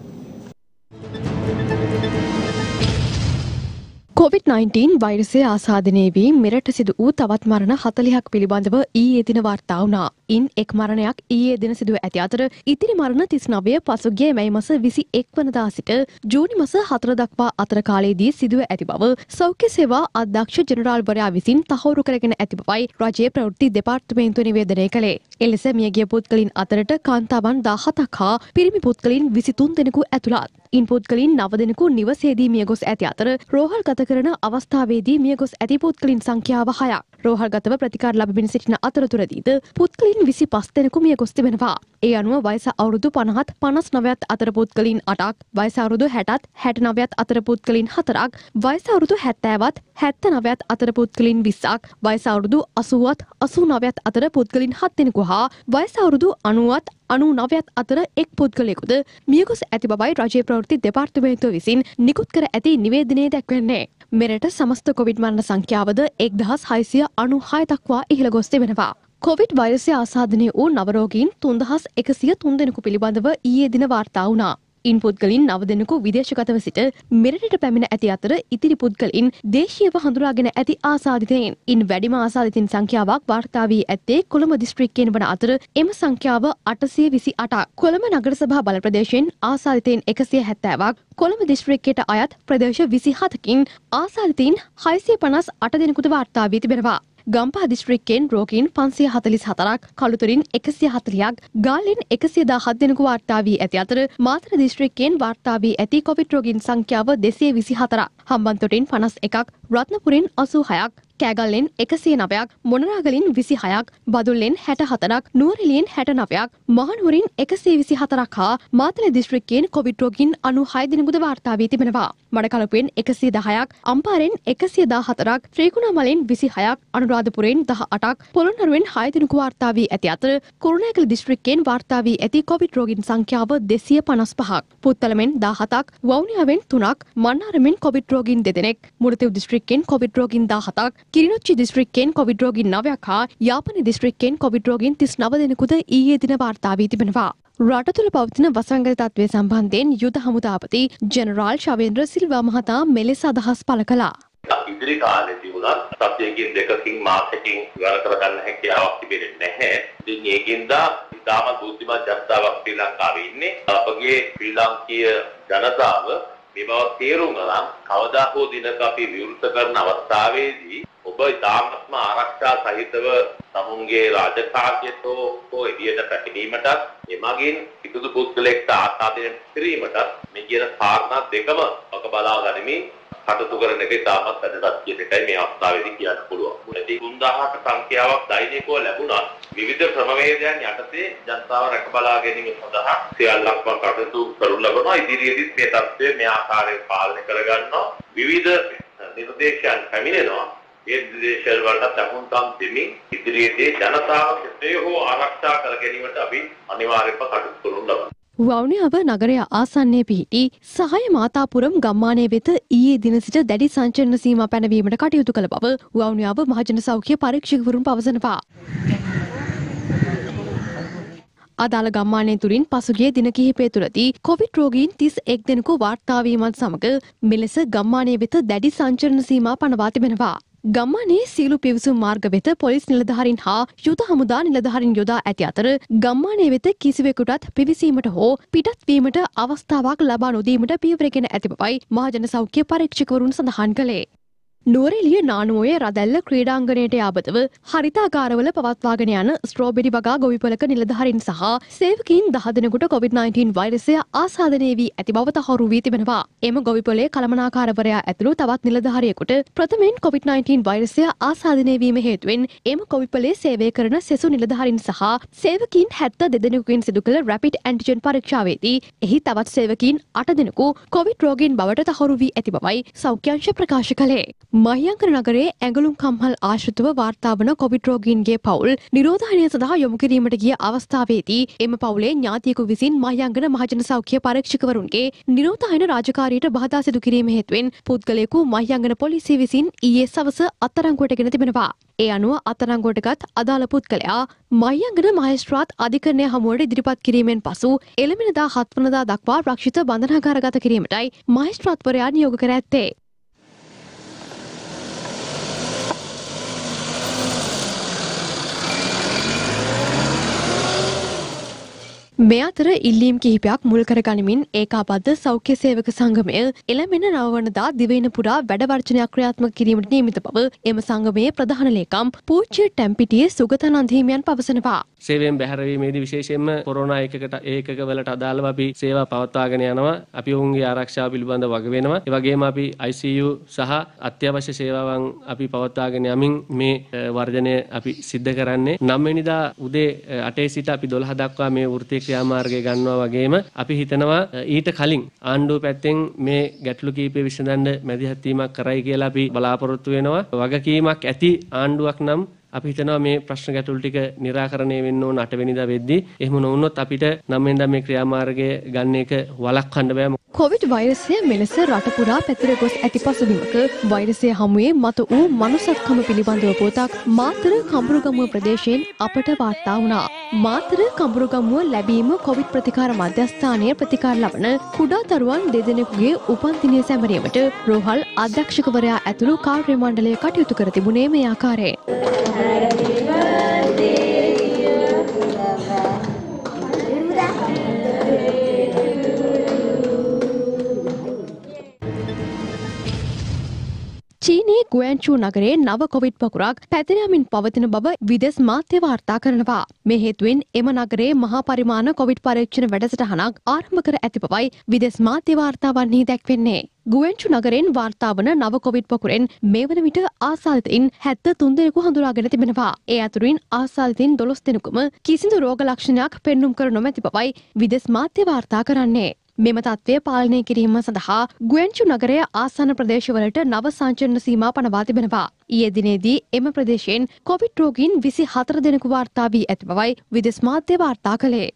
කොවිඩ් නයින්ටීන් වෛරසය ආසාදනය වී මෙරට සිදු වූ තවත් මරණ හතළිහක් පිළිබඳව ඊයේ දින වාර්තා වුණා. ඉන් එක් මරණයක් ඊයේ දින සිදුව ඇති අතර ඉතිරි මරණ තිස් නවය පසුගිය මැයි මස විසි එක් වනදා සිට ජූනි මස හතර දක්වා අතර කාලයේදී සිදුව ඇති බව සෞඛ්‍ය සේවා අධ්‍යක්ෂ ජෙනරාල්වරයා විසින් තහවුරු කරගෙන ඇති බවයි රජයේ ප්‍රවෘත්ති දෙපාර්තමේන්තුව නිවේදනය කළේ. එලෙස මියගිය පුද්ගලයන් අතරට කාන්තාවන් දාහතක් හා පිරිමි පුද්ගලයන් විසිතුන් දෙනෙකු ඇතුළත්. ඉන් පුද්ගලයන් නව දෙනෙකු නිවසේදී මියගොස් ඇති අතර රෝහල් ගත කරන අවස්ථාවේදී මියගොස් ඇති පුද්ගලයන් සංඛ්‍යාව හයක්. රෝහල්ගතව ප්‍රතිකාර ලැබමින් සිටින අතරතුරදීද පුද්ගලයන් විසි පස් දෙනෙකු මියගොස් තිබෙනවා. ඒ අනුව වයස අවුරුදු පනහත් පනස් නවයත් අතර පුද්ගලයන් අටක්, වයස අවුරුදු හැටත් හැට නවයත් අතර පුද්ගලයන් හතරක්, වයස අවුරුදු හැත්තෑවත් හැත්ත නවයත් අතර පුද්ගලයන් විස්සක්, වයස අවුරුදු අසූවත් අසූ නවයත් අතර පුද්ගලයන් හත් දෙනෙකු හා වයස අවුරුදු අනූවත් අනූ නවයත් අතර එක් පුද්ගලයෙකුද මියගොස් ඇති බවයි රජයේ ප්‍රවෘත්ති දෙපාර්තමේන්තුව විසින් නිකුත් කර ඇති නිවේදනයේ දැක්වෙන්නේ. මෙරට සමස්ත කොවිඩ් මරණ සංඛ්‍යාවද එක්දහස් හයසිය අනූහය දක්වා ඉහළ ගොස් තිබෙනවා. කොවිඩ් වෛරසය ආසාදනය වූ නවරෝගීන් තුන්දහස් එකසිය තුන් දෙනෙකු පිළිබඳව ඊයේ දින වාර්තා වුණා. ඉන් පුද්ගලින් නව දෙනෙකු විදේශගතව සිට මෙරටට පැමිණ ඇති අතර ඉතිරි පුද්ගලින් දේශීයව හඳුනාගෙන ඇති ආසාදිතයින්. ඉන් වැඩිම ආසාදිතින් සංඛ්‍යාවක් වාර්තා වී ඇත්තේ කොළඹ දිස්ත්‍රික්කයෙන් වන අතර එම සංඛ්‍යාව අටසිය විසි අටක්. කොළඹ නගර සභා බල ප්‍රදේශයෙන් ආසාදිතයින් එකසිය හැත්තෑවක්, කොළඹ දිස්ත්‍රික්කයට අයත් ප්‍රදේශ විසි හතකින් ආසාදිතයින් හයසිය පනස් අට දෙනෙකුට වාර්තා වී තිබෙනවා. ගම්පහ දිස්ත්‍රික්කයෙන් රෝගීන් පන්සිය හතළිස් හතරක්, කළුතරින් එකසිය හතළිහක්, ගාල්ලෙන් එකසිය දාහත් දෙනෙකු වාර්තා වී ඇති අතර මාතර දිස්ත්‍රික්කයෙන් වාර්තා වී ඇති කොවිඩ් රෝගීන් සංඛ්‍යාව දෙසිය විසි හතරක්, හම්බන්තොටින් පනස් එකක්, රත්නපුරින් අසූ හයක්, කෑගල්ලෙන් එකසිය නවයක්, මොනරාගලින් විසි හයක්, බදුල්ලෙන් හැට හතරක්, නුවරඑළියෙන් හැට නවයක්, මහනුවරින් එකසිය විසි හතරක් හා මාතල දිස්ත්‍රික්කයෙන් කොවිඩ් රෝගීන් අනූහය දෙනෙකුද වාර්තා වී තිබෙනවා. මඩකලපුවෙන් එකසිය දහයක්, අම්පාරෙන් එකසිය දාහතරක්, ත්‍රිකුණාමලෙන් විසි හයක්, අනුරාධපුරයෙන් දහ අටක්, පොළොන්නරුවෙන් හය දෙනෙකු වාර්තා වී ඇති අතර කුරුණෑගල දිස්ත්‍රික්කයෙන් වාර්තා වී ඇති කොවිඩ් රෝගීන් සංඛ්‍යාව දෙසිය පනස් පහක්, පුත්තලමෙන් දාහතක්, වවුනියාවෙන් තුනක්, මන්නාරමෙන් කොවිඩ් රෝගීන් දෙදෙනෙක්, මුරතිව් දිස්ත්‍රික්කයෙන් කොවිඩ් රෝගීන් දාහතක්, කිරිනොච්චි දිස්ත්‍රික්කයෙන් කොවිඩ් රෝගීන් නවයක් හා යාපන දිස්ත්‍රික්කයෙන් කොවිඩ් රෝගීන් තිස් නව දෙනෙකුද ඊයේ දින වාර්තා වී තිබෙනවා. රට තුළ පවතින වසංගත තත්ත්වය සම්බන්ධයෙන් යුද හමුදාපති ජෙනරාල් ශවේන්ද්‍ර සිල්වා මහතා මෙලෙස අදහස් පළ කළා. ඉදිරි කාලෙදී වුණත් සතියකින් දෙකකින් මාසෙකින් ඉවර කරගන්න හැකියාවක් තිබෙන්නේ නැහැ. ඉතින් ඒකින්ද ඉතාමත් බුද්ධිමත් ජනතාවක් ශ්‍රී ලංකාවේ ඉන්නේ. අපගේ ශ්‍රී ලාංකීය ජනතාව මේ බව තේරුම් ගන්න කවදා හෝ දිනක අපි විවෘත කරන අවස්ථාවේදී ඔබ ඉතාමත්ම ආරක්ෂා සහිතව තමුන්ගේ රාජකාරියට හෝ එළියට පැමිණීමටත් එමගින් පිටුදු පුද්ගලෙක්ට ආසාදනය කිරීමටත් මේ කියන කාරණා දෙකම ඔක බලා ගනිමින් කටයුතු කරන එක ඉතාමත් වැදගත් කියන එකයි මේ අවස්ථාවේදී කියන්න පුළුවන්. මුලදී තුන්දාහක සංඛ්‍යාවක් දෛනිකව ලැබුණා. විවිධ ක්‍රමවේදයන් යටතේ ජනතාව රැක බලා ගැනීම සඳහා සියල්ලක්ම කටයුතු කරනු ලබනවා. ඉදිරියේදීත් මේ තත්ත්වය මේ ආකාරයෙන් පාලනය කරගන්නවා. විවිධ නිර්දේශයන් පැමිණෙනවා. ඒ නිර්දේශවල වලට අකුණ්කම් දෙමින් ඉදිරියේදී ජනතාව කෙසේ හෝ ආරක්ෂා කර ගැනීමට අපි අනිවාර්යයෙන්ම කටයුතු කරනු ලබනවා. වවුනියාව නගරය ආසන්නයේ පිහිටි සහය මාතාපුරම් ගම්මානයේ වෙත ඊයේ දින සිට දැඩි සංචලන සීමා පැනවීමට කටයුතු කළ බව වවුනියාව මහජන සෞඛ්‍ය පරීක්ෂකවරුන් පවසනවා. අදාළ ගම්මානය තුළින් පසුගිය දින කිහිපය තුළදී කොවිඩ් රෝගීන් තිස් එක් දෙනෙකු වාර්තා වීමත් සමග මෙලෙස ගම්මානය වෙත දැඩි සංචලන සීමා පනවා තිබෙනවා. ගම්මානයේ සීලු පිවිසුම් මාර්ග වෙත පොලිස් නිලධාරීන් හා යුද හමුදා නිලධාරීන් යොදා ඇති අතර ගම්මානයේ වෙත කිසිවෙකුටත් පිවිසීමට හෝ පිටත් වීමට අවස්ථාවක් ලබා නොදීමට පියවරගෙන ඇති බවයි මහජන සෞඛ්‍ය පරීක්ෂකවරුන් සඳහන් කළේ. නුවරඑළිය නානුඔය රදැල්ල ක්‍රීඩාංගණයට යාබතව හරිතාගාරවල පවත්වාගෙන යන ස්ට්‍රෝබෙරි වගා ගොවිපලක නිලධාරීන් සහ සේවකීන් දහ දෙනෙකුට කොවිඩ් නයින්ටීන් වෛරසය ආසාදනය වී ඇති බව තහවුරු වී තිබෙනවා. එම ගොවිපලේ කළමනාකාරවරයා ඇතුළු තවත් නිලධාරියෙකුට ප්‍රථමයෙන් කොවිඩ් නයින්ටීන් වෛරසය ආසාදනය වීම හේතුවෙන් එම ගොවිපලේ සේවය කරන සෙසු නිලධාරීන් සහ සේවකීන් හැත්තෑ දෙදෙනෙකුගෙන් සිදු කළ රැපිඩ් ඇන්ටිජන් පරීක්ෂාවේදී එහි තවත් සේවකීන් අට දෙනෙකු කොවිඩ් රෝගීන් බවට තහවුරු වී ඇති බවයි සෞඛ්‍ය අංශ ප්‍රකාශ කළේ. මහියංගන නගරයේ ඇඟලුම් කම්හල් ආශ්‍රිතව වාර්තා වන කොවිඩ් රෝගීන්ගේ පවුල් නිරෝධායනය සඳහා යොමු කිරීමට ගිය අවස්ථාවේදී එම පවුලේ ඥාතියෙකු විසින් මහියංගන මහජන සෞඛ්‍ය පරීක්ෂකවරුන්ගේ නිරෝධායන රාජකාරියට බාධා සිදු කිරීම හේතුවෙන් පුද්ගලයෙකු මහියංගන පොලිසිය විසින් ඊයේ සවස අත්අඩංගුවටගෙන තිබෙනවා. ඒ අනුව අත්අඩංගුවටගත් අදාළ පුද්ගලයා මහියංගන මහේස්ත්‍රාත් අධිකරණය හමුවට ඉදිරිපත් කිරීමෙන් පසු එළඹෙනදා හත් වනදා දක්වා රක්ෂිත බන්ධනාගාරගත කිරීමටයි මහේස්ත්‍රාත්වරයා නියෝග කර ඇත්තේ. මේ අතර ඉල්ලීම් කිහිපයක් මුල් කර ගනිමින් ඒකාබද්ධ සෞඛ්‍ය සේවක සංගමය එළඹෙන නවවනදා දිවයින පුරා වැඩ වර්ජනයක් ක්‍රියාත්මක කිරීමට නියමිත බව එම සංගමයේ ප්‍රධාන ලේකම් පූජ්‍ය ටැම්පිටියේ සුගතනන්ද හිමියන් පවසනවා. සේවයෙන් බැහැරවීමේදී විශේෂයෙන්ම කොරෝනා ඒකකට ඒකක වලට අදාළව අපි සේවා පවත්වාගෙන යනවා. අපි ඔවුන්ගේ ආරක්ෂාව පිළිබඳව වග වෙනවා. ඒ වගේම අපි I C U සහ අත්‍යවශ්‍ය සේවාවන් අපි පවත්වාගෙන යමින් මේ වර්ජනය අපි සිද්ධ කරන්නේ. නව වෙනිදා උදේ අටේ සිට අපි දොළහ දක්වා මේ වෘත්තීය ක්‍රියාමාර්ගය ගන්නවා වගේම අපි හිතනවා ඊට කලින් ආණ්ඩුව පැත්තෙන් මේ ගැටලු කීපය විසඳන්න මැදිහත් වීමක් කරයි කියලා අපි බලාපොරොත්තු වෙනවා. වගකීමක් ඇති ආණ්ඩුවක් නම් අපි හිතනවා මේ ප්‍රශ්න ගැටලු ටික निराකරණය වෙන්න ඕන අට වෙනිදා වෙද්දී. එහෙම නොවුනොත් අපිට නව වෙනිදා මේ ක්‍රියාමාර්ගය ගන්න එක වළක්වන්න බෑ. කොවිඩ් වෛරසය මෙලෙස රට පුරා පැතිර ගොස් ඇති පසුබිමක වෛරසය හමුවේ මතු වූ මනුස්සත්කම පිළිබඳව පොතක් මාතර කඹුරුගමුව ප්‍රදේශයෙන් අපට වාර්තා වුණා. මාතර කඹුරුගමුව ලැබීම කොවිඩ් ප්‍රතිකාර මධ්‍යස්ථානයේ ප්‍රතිකාර ලබන කුඩා දරුවන් දෙදෙනෙකුගේ උපන්දිනය සැමරීමට රෝහල් අධ්‍යක්ෂකවරයා ඇතුළු කාර්ය මණ්ඩලය කටයුතු කර තිබුණේ මේ ආකාරයෙන්. චීනයේ ගුවන්චූ නගරයේ නව කොවිඩ් පකුරක් පැතිර යමින් පවතින බව විදෙස් මාධ්‍ය වාර්තා කරනවා. මේ හේතුවෙන් එම නගරයේ මහා පරිමාණ කොවිඩ් පරීක්ෂණ වැඩසටහනක් ආරම්භ කර ඇති බවයි විදෙස් මාධ්‍ය වාර්තාවන්හි දැක්වෙන්නේ. ගුවන්චු නගරෙන් වාර්තා වන නව කොවිඩ් පකුරෙන් මේ වන විට ආසාදිතයින් හැත්තෑ තුන් දෙනෙකු හඳුනාගෙන තිබෙනවා. ඒ අතුරින් ආසාදිතයින් දොළොස් දෙනෙකුම කිසිදු රෝග ලක්ෂණයක් පෙන්නුම් කර නොමැති බවයි විදෙස් මාධ්‍ය වාර්තා කරන්නේ. මෙම තත්ත්වය පාලනය කිරීම සඳහා ගුවන්චු නගරය ආසන්න ප්‍රදේශවලට නව සංචරණ සීමා පනවා තිබෙනවා. ඊයේ දිනේදී එම ප්‍රදේශයෙන් කොවිඩ් රෝගීන් විසි හතර දෙනෙකු වාර්තා වී ඇති බවයි විදෙස් මාධ්‍ය වාර්තා කළේ.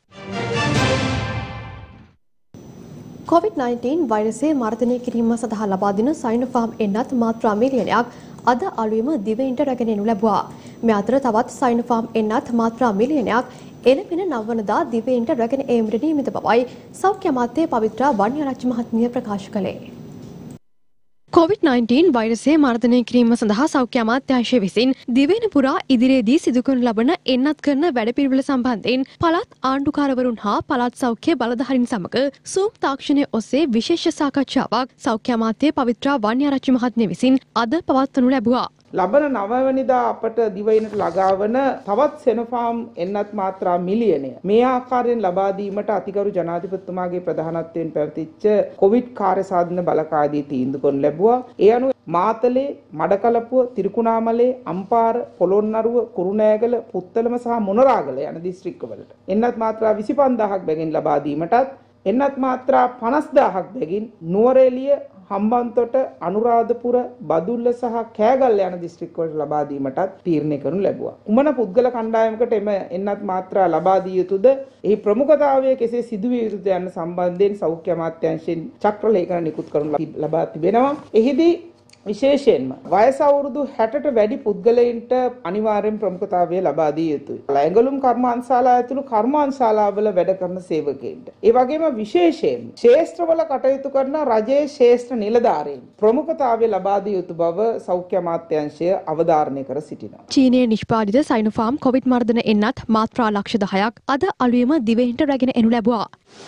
කොවිඩ් නයින්ටීන් වෛරසය මර්ධනය කිරීම සඳහා ලබා දෙන සයිනෝෆාම් එන්නත් මාත්‍රා මිලියනයක් අද අලුයම දිවයිනට රැගෙන එනු ලැබුවා. මේ අතර තවත් සයිනෝෆාම් එන්නත් මාත්‍රා මිලියනයක් එළඹෙන නවවනදා දිවයිනට රැගෙන ඒමට නියමිත බවයි සෞඛ්‍ය අමාත්‍ය පවිත්‍රා වන්නිආරච්චි මහත්මිය ප්‍රකාශ කළේ. කොවිඩ් නයින්ටීන් වෛරසය මර්ධනය කිරීම සඳහා සෞඛ්‍ය අමාත්‍යාංශය විසින් දිවයින පුරා ඉදිරියේදී සිදු කරනු ලබන එන්නත් කරන වැඩපිළිවෙළ සම්බන්ධයෙන් පළාත් ආණ්ඩුකාරවරුන් හා පළාත් සෞඛ්‍ය බලධාරීන් සමග සූම් තාක්ෂණය ඔස්සේ විශේෂ සාකච්ඡාවක් සෞඛ්‍ය අමාත්‍ය පවිත්‍රා වන්නිආරච්චි මහත්මිය විසින් අද පවත්වනු ලැබුවා. ලබන නවවැනිදා අපට දිවයිනට ළඟාවන තවත් සෙනෝෆාම් එන්නත් මාත්‍රා මිලියනය මේ ආකාරයෙන් ලබා දීමට අතිගරු ජනාධිපතිතුමාගේ ප්‍රධානත්වයෙන් පැවතිච්ච කොවිඩ් කාර්යසාධන බලකායදී තීන්දුව කරනු ලැබුවා. ඒ අනුව මාතලේ, මඩකලපුව, තිරිකුණාමලේ, අම්පාර, පොළොන්නරුව, කුරුණෑගල, පුත්තලම සහ මොනරාගල යන දිස්ත්‍රික්කවලට එන්නත් මාත්‍රා විසි පන්දාහක් බැගින් ලබා දීමටත් එන්නත් මාත්‍රා පනස් දාහක් බැගින් නුවරඑළිය, හම්බන්තොට, අනුරාධපුර, බදුල්ල සහ කෑගල්ල යන දිස්ත්‍රික්කවලට ලබා දීමටත් තීරණය කරනු ලැබුවා. කුමන පුද්ගල කණ්ඩායමකට එම එන්නත් මාත්‍රා ලබා දිය යුතුද? එහි ප්‍රමුඛතාවය කෙසේ සිදුවිය යුතුද යන සම්බන්ධයෙන් සෞඛ්‍ය අමාත්‍යාංශයෙන් චක්‍ර ලේඛන නිකුත් කරනු ලබා තිබෙනවා. එහිදී විශේෂයෙන්ම වයස අවුරුදු හැටට වැඩි පුද්ගලයින්ට අනිවාර්යෙන් ප්‍රමුඛතාවය ලබා දිය යුතුයි. ඇඟලුම් කර්මාන්තශාලා ඇතුළු කර්මාන්තශාලාවල වැඩ කරන සේවකයින්ට. ඒ වගේම විශේෂයෙන් ශේෂ්ත්‍රවල කටයුතු කරන රජයේ ශේෂ්ත්‍ර නිලධාරීන් ප්‍රමුඛතාවය ලබා දිය යුතු බව සෞඛ්‍ය අමාත්‍යාංශය අවධාරණය කර සිටිනවා. චීනයේ නිෂ්පාදිත සයිනෝෆාම් කොවිඩ් මර්ධන එන්නත් මාත්‍රා ලක්ෂ දහයක් අද අලුයම දිවයිනට රැගෙන එනු ලැබුවා.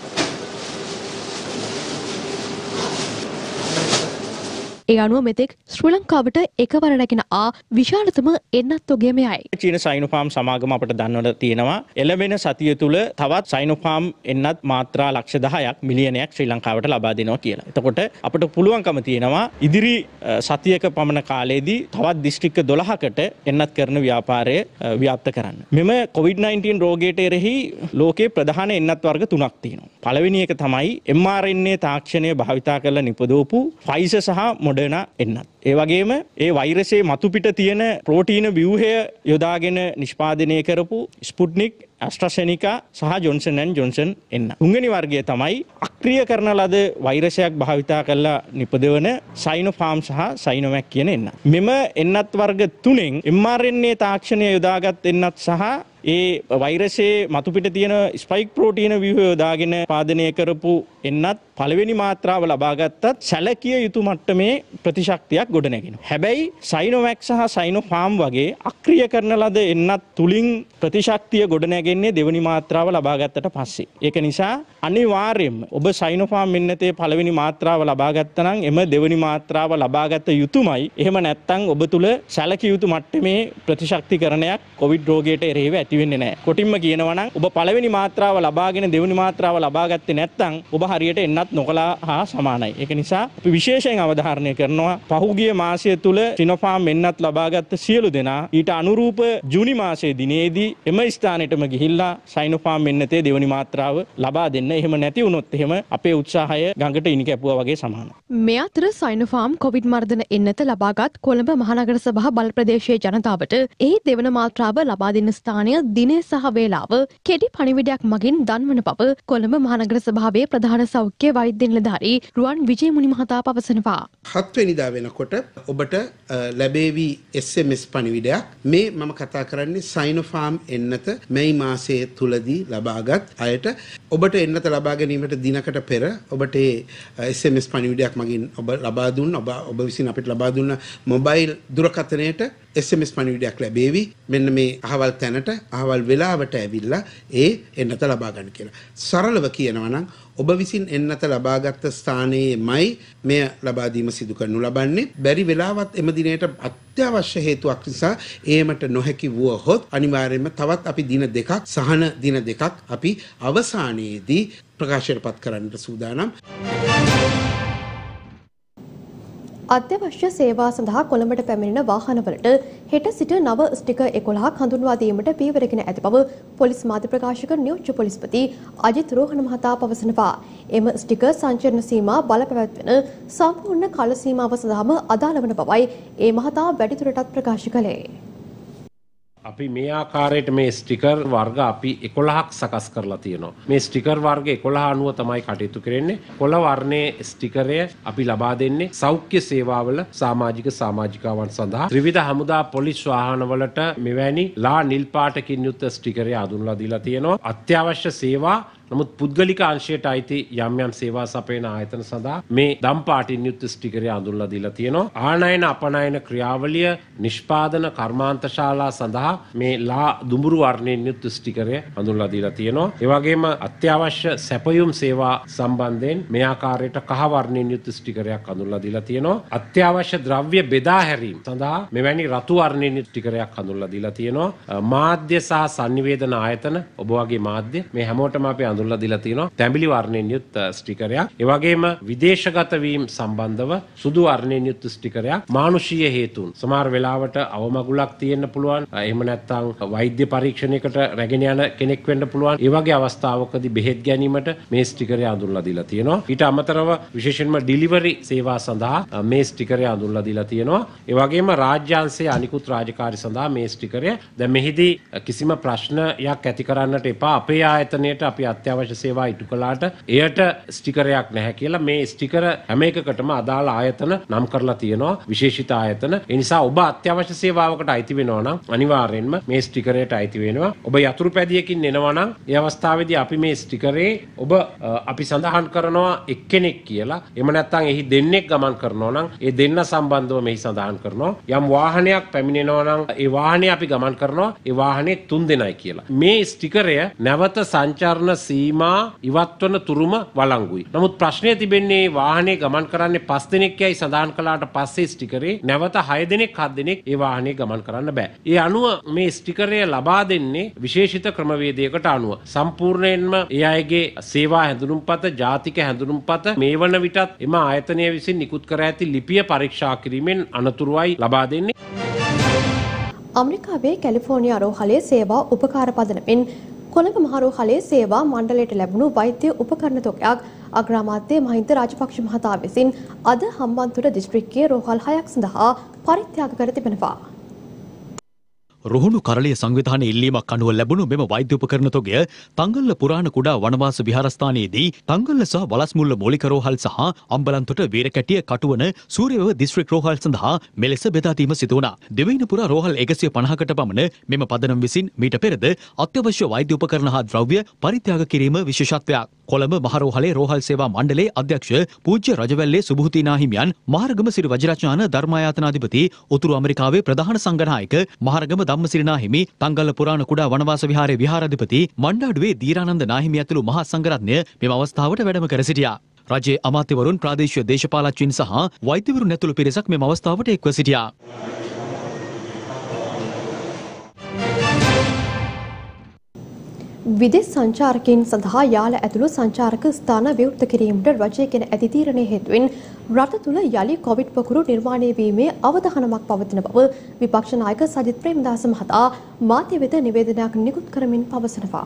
ඒ අනුව මෙතෙක් ශ්‍රී ලංකාවට එකවර රැගෙන ආ විශාලතම එන්නත් ඔගය මෙයයි. චීන සයිනෝෆාම් සමාගම අපට දන්වලා තියෙනවා එළවෙන සතිය තුල තවත් සයිනෝෆාම් එන්නත් මාත්‍රා ලක්ෂ දහයක් මිලියනයක් ශ්‍රී ලංකාවට ලබා දෙනවා කියලා. එතකොට අපට පුළුවන්කම තියෙනවා ඉදිරි සතියක පමණ කාලයේදී තවත් දිස්ත්‍රික්ක දොළහකට එන්නත් කරන ව්‍යාපාරය ව්‍යාප්ත කරන්න. මෙම කොවිඩ් නයින්ටීන් රෝගයට එරෙහි ලෝකේ ප්‍රධාන එන්නත් වර්ග තුනක් තියෙනවා. පළවෙනි එක තමයි එම් ආර් එන් ඒ තාක්ෂණය භාවිතා කරලා නිපදවපු ෆයිසර් සහ මොඩර්නා එන්නත්. ඒ වගේම ඒ වෛරසයේ මතුපිට තියෙන ප්‍රෝටීන ව්‍යුහය යොදාගෙන නිෂ්පාදනය කරපු ස්පුට්නික්, ඇස්ට්‍රාසෙනිකා සහ ජොන්සන් ඇන්ඩ් ජොන්සන් එන්න. තුන්වෙනි වර්ගය තමයි අක්‍රිය කරන ලද වෛරසයක් භාවිතා කරලා නිපදවන සයිනෝෆාම් සහ සයිනෝවැක් කියන එන්න. මෙම එන්නත් වර්ග තුනෙන් එම් ආර් එන් ඒ තාක්ෂණය යොදාගත් එන්නත් සහ ඒ වෛරසයේ මතුපිට තියෙන ස්පයික් ප්‍රෝටීන ව්‍යුහය යොදාගෙන පාදනය කරපු එන්නත් පළවෙනි මාත්‍රාව ලබාගත්තත් සැලකිය යුතු මට්ටමේ ප්‍රතිශක්තියක් ගොඩනැගෙනවා. හැබැයි සයිනෝවැක් සහ සයිනෝෆාම් වගේ අක්‍රිය කරන ලද එන්නත් තුලින් ප්‍රතිශක්තිය ගොඩනැගෙන්නේ දෙවෙනි මාත්‍රාව ලබාගත්තට පස්සේ. ඒක නිසා අනිවාර්යයෙන්ම ඔබ සයිනෝෆාම් එන්නතේ පළවෙනි මාත්‍රාව ලබාගත්තා නම් එම දෙවෙනි මාත්‍රාව ලබාගත යුතුමයි. එහෙම නැත්නම් ඔබ තුල සැලකිය යුතු මට්ටමේ ප්‍රතිශක්තිකරණයක් කොවිඩ් රෝගයට එරෙහිව ඇති වෙන්නේ නැහැ. කොටින්ම කියනවා නම් ඔබ පළවෙනි මාත්‍රාව ලබාගෙන දෙවෙනි මාත්‍රාව ලබාගත්තේ නැත්නම් ඔබ හරියට එන්නත් නොකලා හා සමානයි. ඒක නිසා අපි විශේෂයෙන් අවධාරණය කරනවා පහුගිය මාසය තුල සිනෝෆාම් එන්නත් ලබාගත් සියලු දෙනා ඊට අනුරූප ජූනි මාසයේ දිනේදී එම ස්ථානෙටම ගිහිල්ලා සයිනෝෆාම් එන්නතේ දෙවෙනි මාත්‍රාව ලබා දෙන්න. එහෙම නැති වුණොත් එහෙම අපේ උත්සාහය ගඟට ඉනි කැපුවා වගේ සමානයි. මේ අතර සයිනෝෆාම් කොවිඩ් මර්ධන එන්නත ලබාගත් කොළඹ මහනගර සභා බල ප්‍රදේශයේ ජනතාවට ඒ දෙවන මාත්‍රාව ලබා දෙන ස්ථානය දිනය සහ වේලාව කෙටි පණිවිඩයක් මගින් දන්වන බව කොළඹ මහනගර සභාවේ ප්‍රධාන සෞඛ්‍ය වෛද්‍ය නිලධාරී රුවන් විජේමුනි මහතා පවසනවා. හත් වෙනිදා වෙනකොට ඔබට ලැබේවි එස් එම් එස් පණිවිඩයක්. මේ මම කතා කරන්නේ සයිනෝෆාම් එන්නත මැයි මාසයේ තුලදී ලබාගත් අයට ඔබට එන්නත ලබා ගැනීමට දිනකට පෙර ඔබට එස් එම් එස් පණිවිඩයක් මගින් ඔබ ලබා දුන්න ඔබ ඔබ විසින් අපිට ලබා දුන්න මොබයිල් දුරකථනයට එස් එම් එස් පණිවිඩයක් ලැබේවි. මෙන්න මේ අහවල් තැනට අහවල් වෙලාවට ඇවිල්ලා ඒ එන්නත ලබා ගන්න කියලා. සරලව කියනවා නම් ඔබ විසින් එන්නත ලබාගත් ස්ථානයේමයි මෙය ලබා දීම සිදු කරනු ලබන්නේ. බැරි වෙලාවත් එම දිනයට අත්‍යවශ්‍ය හේතුවක් නිසා ඒමට නොහැකි වුවහොත් අනිවාර්යයෙන්ම තවත් අපි දින දෙකක් සහන දින දෙකක් අපි අවසානයේදී ප්‍රකාශයට පත් කරන්නට සූදානම්. අත්‍යවශ්‍ය සේවා සඳහා කොළඹට පැමිණෙන වාහනවලට හෙට සිට නව ස්ටිකර් එකොළහක් හඳුන්වා දීමට පියවරගෙන ඇති බව පොලිස් මාධ්‍ය ප්‍රකාශක නියෝජ්‍ය පොලිස්පති අජිත් රෝහණ මහතා පවසනවා. එම ස්ටිකර් සංචරණ සීමා බලපැවැත්වෙන සම්පූර්ණ කාල සීමාව සඳහාම අදාළ වන බවයි ඒ මහතා වැඩිදුරටත් ප්‍රකාශ කළේ. අපි මේ ආකාරයට මේ ස්ටිකර් වර්ග අපි එකොළහක් සකස් කරලා තියෙනවා. මේ ස්ටිකර් වර්ග එකොළහ අනුව තමයි කටයුතු කරන්නේ. කොළ වර්ණයේ ස්ටිකරය අපි ලබා දෙන්නේ සෞඛ්‍ය සේවාවල සමාජික සමාජිකාවන් සඳහා. ත්‍රිවිධ හමුදා පොලිස් වාහනවලට මෙවැනි ලා නිල් පාටකින් යුක්ත ස්ටිකරය අඳුන්ලා දීලා තියෙනවා. අත්‍යවශ්‍ය සේවා නමුත් පුද්ගලික අංශයට අයිති යම් යම් සේවා සපයන ආයතන සඳහා මේ දම් පාටින් යුක්ත ස්ටිකරය අඳුන්ලා දීලා තියෙනවා. ආනයන අපනයන ක්‍රියාවලිය නිෂ්පාදන කර්මාන්තශාලා සඳහා මේ ලා දුඹුරු වර්ණයෙන් යුක්ත ස්ටිකරය අඳුන්ලා දීලා තියෙනවා. ඒ වගේම අත්‍යවශ්‍ය සැපයුම් සේවා සම්බන්ධයෙන් මේ ආකාරයට කහ වර්ණයෙන් යුක්ත ස්ටිකරයක් අඳුන්ලා දීලා තියෙනවා. අත්‍යවශ්‍ය ද්‍රව්‍ය බෙදා හැරීම සඳහා මෙවැනි රතු වර්ණයෙන් යුක්ත ස්ටිකරයක් අඳුන්ලා දීලා තියෙනවා. මාධ්‍ය සහ sannivedana ආයතන ඔබ වගේ මාධ්‍ය මේ හැමෝටම අපි අඳුන්ලා දීලා තියෙනවා තැඹිලි වර්ණයෙන් යුත් ස්ටිකරයක්. ඒ වගේම විදේශගත වීම සම්බන්ධව සුදු වර්ණයෙන් යුත් ස්ටිකරයක්. මානුෂීය හේතුන් සමහර වෙලාවට අවමගුලක් තියෙන්න පුළුවන්. එහෙම නැත්නම් වෛද්‍ය පරීක්ෂණයකට රැගෙන යන කෙනෙක් වෙන්න පුළුවන්. ඒ වගේ අවස්ථාවකදී බෙහෙත් ගැනීමට මේ ස්ටිකරය අඳුන්ලා දීලා තියෙනවා. ඊට අමතරව විශේෂයෙන්ම ඩිලිවරි සේවා සඳහා මේ ස්ටිකරය අඳුන්ලා දීලා තියෙනවා. ඒ වගේම රාජ්‍යාංශයේ අනිකුත් රාජකාරී සඳහා මේ ස්ටිකරය දැන් මෙහිදී කිසිම ප්‍රශ්නයක් ඇති කරන්නට එපා. අපේ ආයතනයේට අපි අත්‍යවශ්‍ය සේවා ඉටු කළාට එයට ස්ටිකරයක් නැහැ කියලා මේ ස්ටිකර හැම එකකටම අදාළ ආයතන නම් කරලා තියෙනවා විශේෂිත ආයතන. ඒ නිසා ඔබ අත්‍යවශ්‍ය සේවාවකට අයිති වෙනවා නම් අනිවාර්යෙන්ම මේ ස්ටිකරයට අයිති වෙනවා. ඔබ යතුරු පැදියකින් එනවා නම් ඒ අවස්ථාවේදී අපි මේ ස්ටිකරේ ඔබ අපි සඳහන් කරනවා එක්කෙනෙක් කියලා. එහෙම නැත්නම් එහි දෙන්නෙක් ගමන් කරනවා නම් ඒ දෙන්න සම්බන්ධව මෙහි සඳහන් කරනවා. යම් වාහනයක් පැමිණෙනවා නම් ඒ වාහනේ අපි ගමන් කරනවා ඒ වාහනේ තුන් දෙනයි කියලා. මේ ස්ටිකරය නැවත සංචාරණ සීමා ඉවත් වන තුරුම වළංගුයි. නමුත් ප්‍රශ්නය තිබෙන්නේ වාහනේ ගමන් කරන්නේ පස් දෙනෙක් යයි සඳහන් කළාට පස්සේ ස්ටිකරේ නැවත හය දෙනෙක් හත් දෙනෙක් ඒ වාහනේ ගමන් කරන්න බෑ. ඒ අනුව මේ ස්ටිකරය ලබා දෙන්නේ විශේෂිත ක්‍රමවේදයකට අනුව. සම්පූර්ණයෙන්ම ඒ අයගේ සේවා හැඳුනුම්පත ජාතික හැඳුනුම්පත මේ වන විටත් එම ආයතනය විසින් නිකුත් කර ඇති ලිපිය පරීක්ෂා කිරීමෙන් අනතුරුවයි ලබා දෙන්නේ. ඇමරිකාවේ කැලිෆෝනියා රෝහලේ සේවා උපකාර පදනමින් කොළඹ මහ රෝහලේ සේවා මණ්ඩලයට ලැබුණු වෛද්‍ය උපකරණ තොගයක් අග්‍රාමාත්‍ය මහින්ද රාජපක්ෂ මහතා විසින් අද හම්බන්තොට දිස්ත්‍රික්කයේ රෝහල් හයක් සඳහා පරිත්‍යාග කර තිබෙනවා. රුහුණු කරලිය සංවිධානයේ ඉල්ලීමක් අනුව ලැබුණු මෙම වෛද්‍ය උපකරණ තොගය තංගල්ල පුරාණ කුඩා වනවාස විහාරස්ථානයේදී තංගල්ල සහ වලස්මුල්ල මූලික රෝහල් සහ අම්බලන්තොට වීරකැටිය කටුවන සූර්යව දිස්ත්‍රික් රෝහල් සඳහා මෙලෙස බෙදා දීම සිදු වුණා. දෙවයින පුරා රෝහල් එකසිය පනහකට පමණ මෙම පදනම් විසින් මීට පෙරද අත්‍යවශ්‍ය වෛද්‍ය උපකරණ හා ද්‍රව්‍ය පරිත්‍යාග කිරීම විශේෂත්වයක්. කොළඹ මහ රෝහලේ රෝහල් සේවා මණ්ඩලයේ අධ්‍යක්ෂ පූජ්‍ය රජවැල්ලේ සුභූති නාහිමියන් මහරගම සිරි වජිරඥාන ධර්මායතනාධිපති උතුරු ඇමරිකාවේ ප්‍රධාන සංඝනායක මහරගම ධම්මසිරි නාහිමි තංගල්ල පුරාණ කුඩා වනවාස විහාරයේ විහාරාධිපති මණ්ඩාඩුවේ දීරානන්ද නාහිමි ඇතුළු මහා සංඝරත්නය මෙම අවස්ථාවට වැඩම කර සිටියා. රජයේ අමාත්‍යවරුන් ප්‍රාදේශීය දේශපාලඥයින් සහ වෛද්‍යවරුන් ඇතුළු පිරිසක් මෙම අවස්ථාවට එක්ව සිටියා. විදේශ සංචාරකයන් සඳහා යාල ඇතුළු සංචාරක ස්ථාන විවෘත කිරීමට රජය ගෙන ඇති තීරණය හේතුවෙන් රට තුළ යලි කොවිඩ් පොකුරු නිර්මාණය වීමේ අවධානමක් පවතින බව විපක්ෂ නායක සජිත් ප්‍රේමදාස මහතා මාධ්‍ය වෙත නිවේදනයක් නිකුත් කරමින් පවසනවා.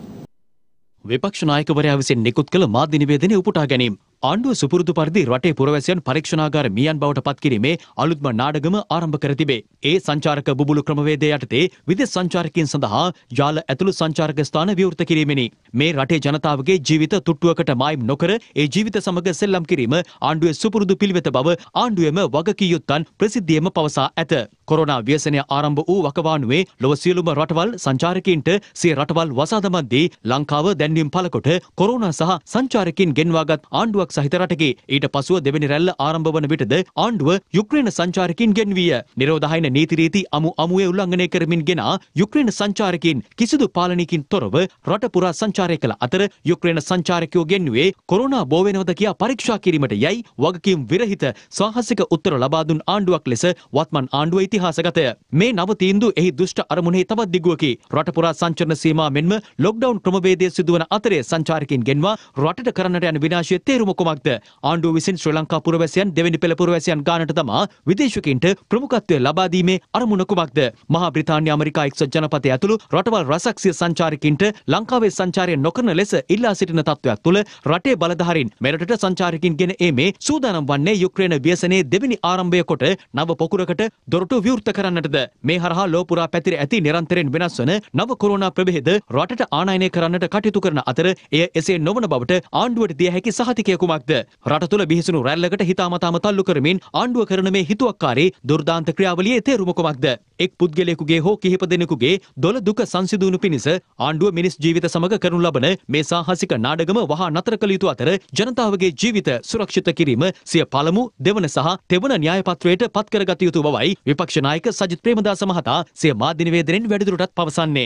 විපක්ෂ නායකවරයා විසින් නිකුත් කළ මාධ්‍ය නිවේදනය උපුටා ගැනීම. ආණ්ඩුව සුපුරුදු පරිදි රටේ පුරවැසියන් පරීක්ෂණාගාර මියන් බවට පත් කිරීමේ අලුත්ම නාඩගම ආරම්භ කර තිබේ. ඒ සංචාරක බුබුලු ක්‍රමවේදය යටතේ විදේශ සංචාරකයන් සඳහා යාල ඇතුළු සංචාරක ස්ථාන විවෘත කිරීමෙනි. මේ රටේ ජනතාවගේ ජීවිත තුට්ටුවකට මායිම් නොකර ඒ ජීවිත සමග සෙල්ලම් කිරීම ආණ්ඩුවේ සුපුරුදු පිළිවෙත බව ආණ්ඩුවේම වගකී යුත්තන් ප්‍රසිද්ධියේම පවසා ඇත. කොරෝනා ව්‍යසනය ආරම්භ වූ වකවානුවේ ලොව සියලුම රටවල් සංචාරකයන්ට සිය රටවල් වසා දමද්දී ලංකාව දැන්වීම් පළකොට කොරෝනා සහ සංචාරකයන් ගෙන්වාගත් ආණ්ඩුවක් සහිත රටකි. ඊට පසුව දෙවැනි රැල්ල ආරම්භ වන විටද ආණ්ඩුව යුක්‍රේන සංචාරකයන් ගෙන්විය. නිරෝධායන නීති රීති අමු අමුවේ උල්ලංඝනය කරමින් ගෙන යුක්‍රේන සංචාරකයන් කිසිදු පාලනයකින් තොරව රට පුරා සංචාරය කළ අතර යුක්‍රේන සංචාරකයෝ ගෙන්වේ කොරෝනා බෝ වෙනවද කියා පරීක්ෂා කිරීමට යයි වගකීම් විරහිත සාහසික උත්තර ලබා දුන් ආණ්ඩුවක් ලෙස වත්මන් ආණ්ඩුව ඉතිහාසගතය. මේ නව තීන්දුව එහි දුෂ්ට අරමුණෙහි තවත් දිගුවකි. රට පුරා සංචරණ සීමා මෙන්ම ලොක්ඩවුන් ක්‍රමවේදය සිදුවන අතරේ සංචාරකයන් ගෙන්වා රටට කරන්නට යන විනාශය තේරුම කුමක්ද? ආණ්ඩුව විසින් ශ්‍රී ලංකා පුරවැසියන් දෙවැනි පෙළ පුරවැසියන් ගානට තමා විදේශිකයින්ට ප්‍රමුඛත්වය ලබා දීමේ අරමුණ කුමක්ද? මහා බ්‍රිතාන්‍ය ඇමරිකා එක්සත් ජනපදයේ ඇතුළු රටවල් රසක් සිය සංචාරකයින්ට ලංකාවේ සංචාරය නොකරන ලෙස ඉල්ලා සිටින තත්ත්වයක් තුළ රටේ බලධාරීන් මෙරටට සංචාරකයින් ගෙන ඒමේ සූදානම් වන්නේ යුක්‍රේන ව්‍යසනයේ දෙවැනි ආරම්භය කොට නව පොකුරකට දොරටු විවෘත කරන්නටද? මේ හරහා ලෝ පුරා පැතිර ඇති නිරන්තරයෙන් වෙනස් වන නව කොරෝනා ප්‍රභේද රටට ආනයනය කරන්නට කටයුතු කරන අතර එය එසේ නොවන බවට ආණ්ඩුවට දිය හැකි සහතිකය කුමක්ද? රට තුළ බිහිසුණු රැල්ලකට හිතාමතාම තල්ලු කරමින් ආණ්ඩුව කරන මේ හිතුවක්කාරී දුර්දාන්ත ක්‍රියාවලියේ තේරුම කුමක්ද? එක් පුද්ගලයෙකුගේ හෝ කිහිප දෙනෙකුගේ දොළ දුක සංසිඳුණු පිණිස ආණ්ඩුව මිනිස් ජීවිත සමග කරනු ලබන මේ සාහසික නාඩගම වහා නතර කළ යුතු අතර ජනතාවගේ ජීවිත සුරක්ෂිත කිරීම සිය පළමු දෙවන සහ තෙවන න්‍යාය පත්‍රයට පත් කරගත යුතු බවයි විපක්ෂ නායක සජිත් ප්‍රේමදාස මහතා සිය මාධ්‍ය නිවේදනයෙන් වැඩිදුරටත් පවසන්නේ.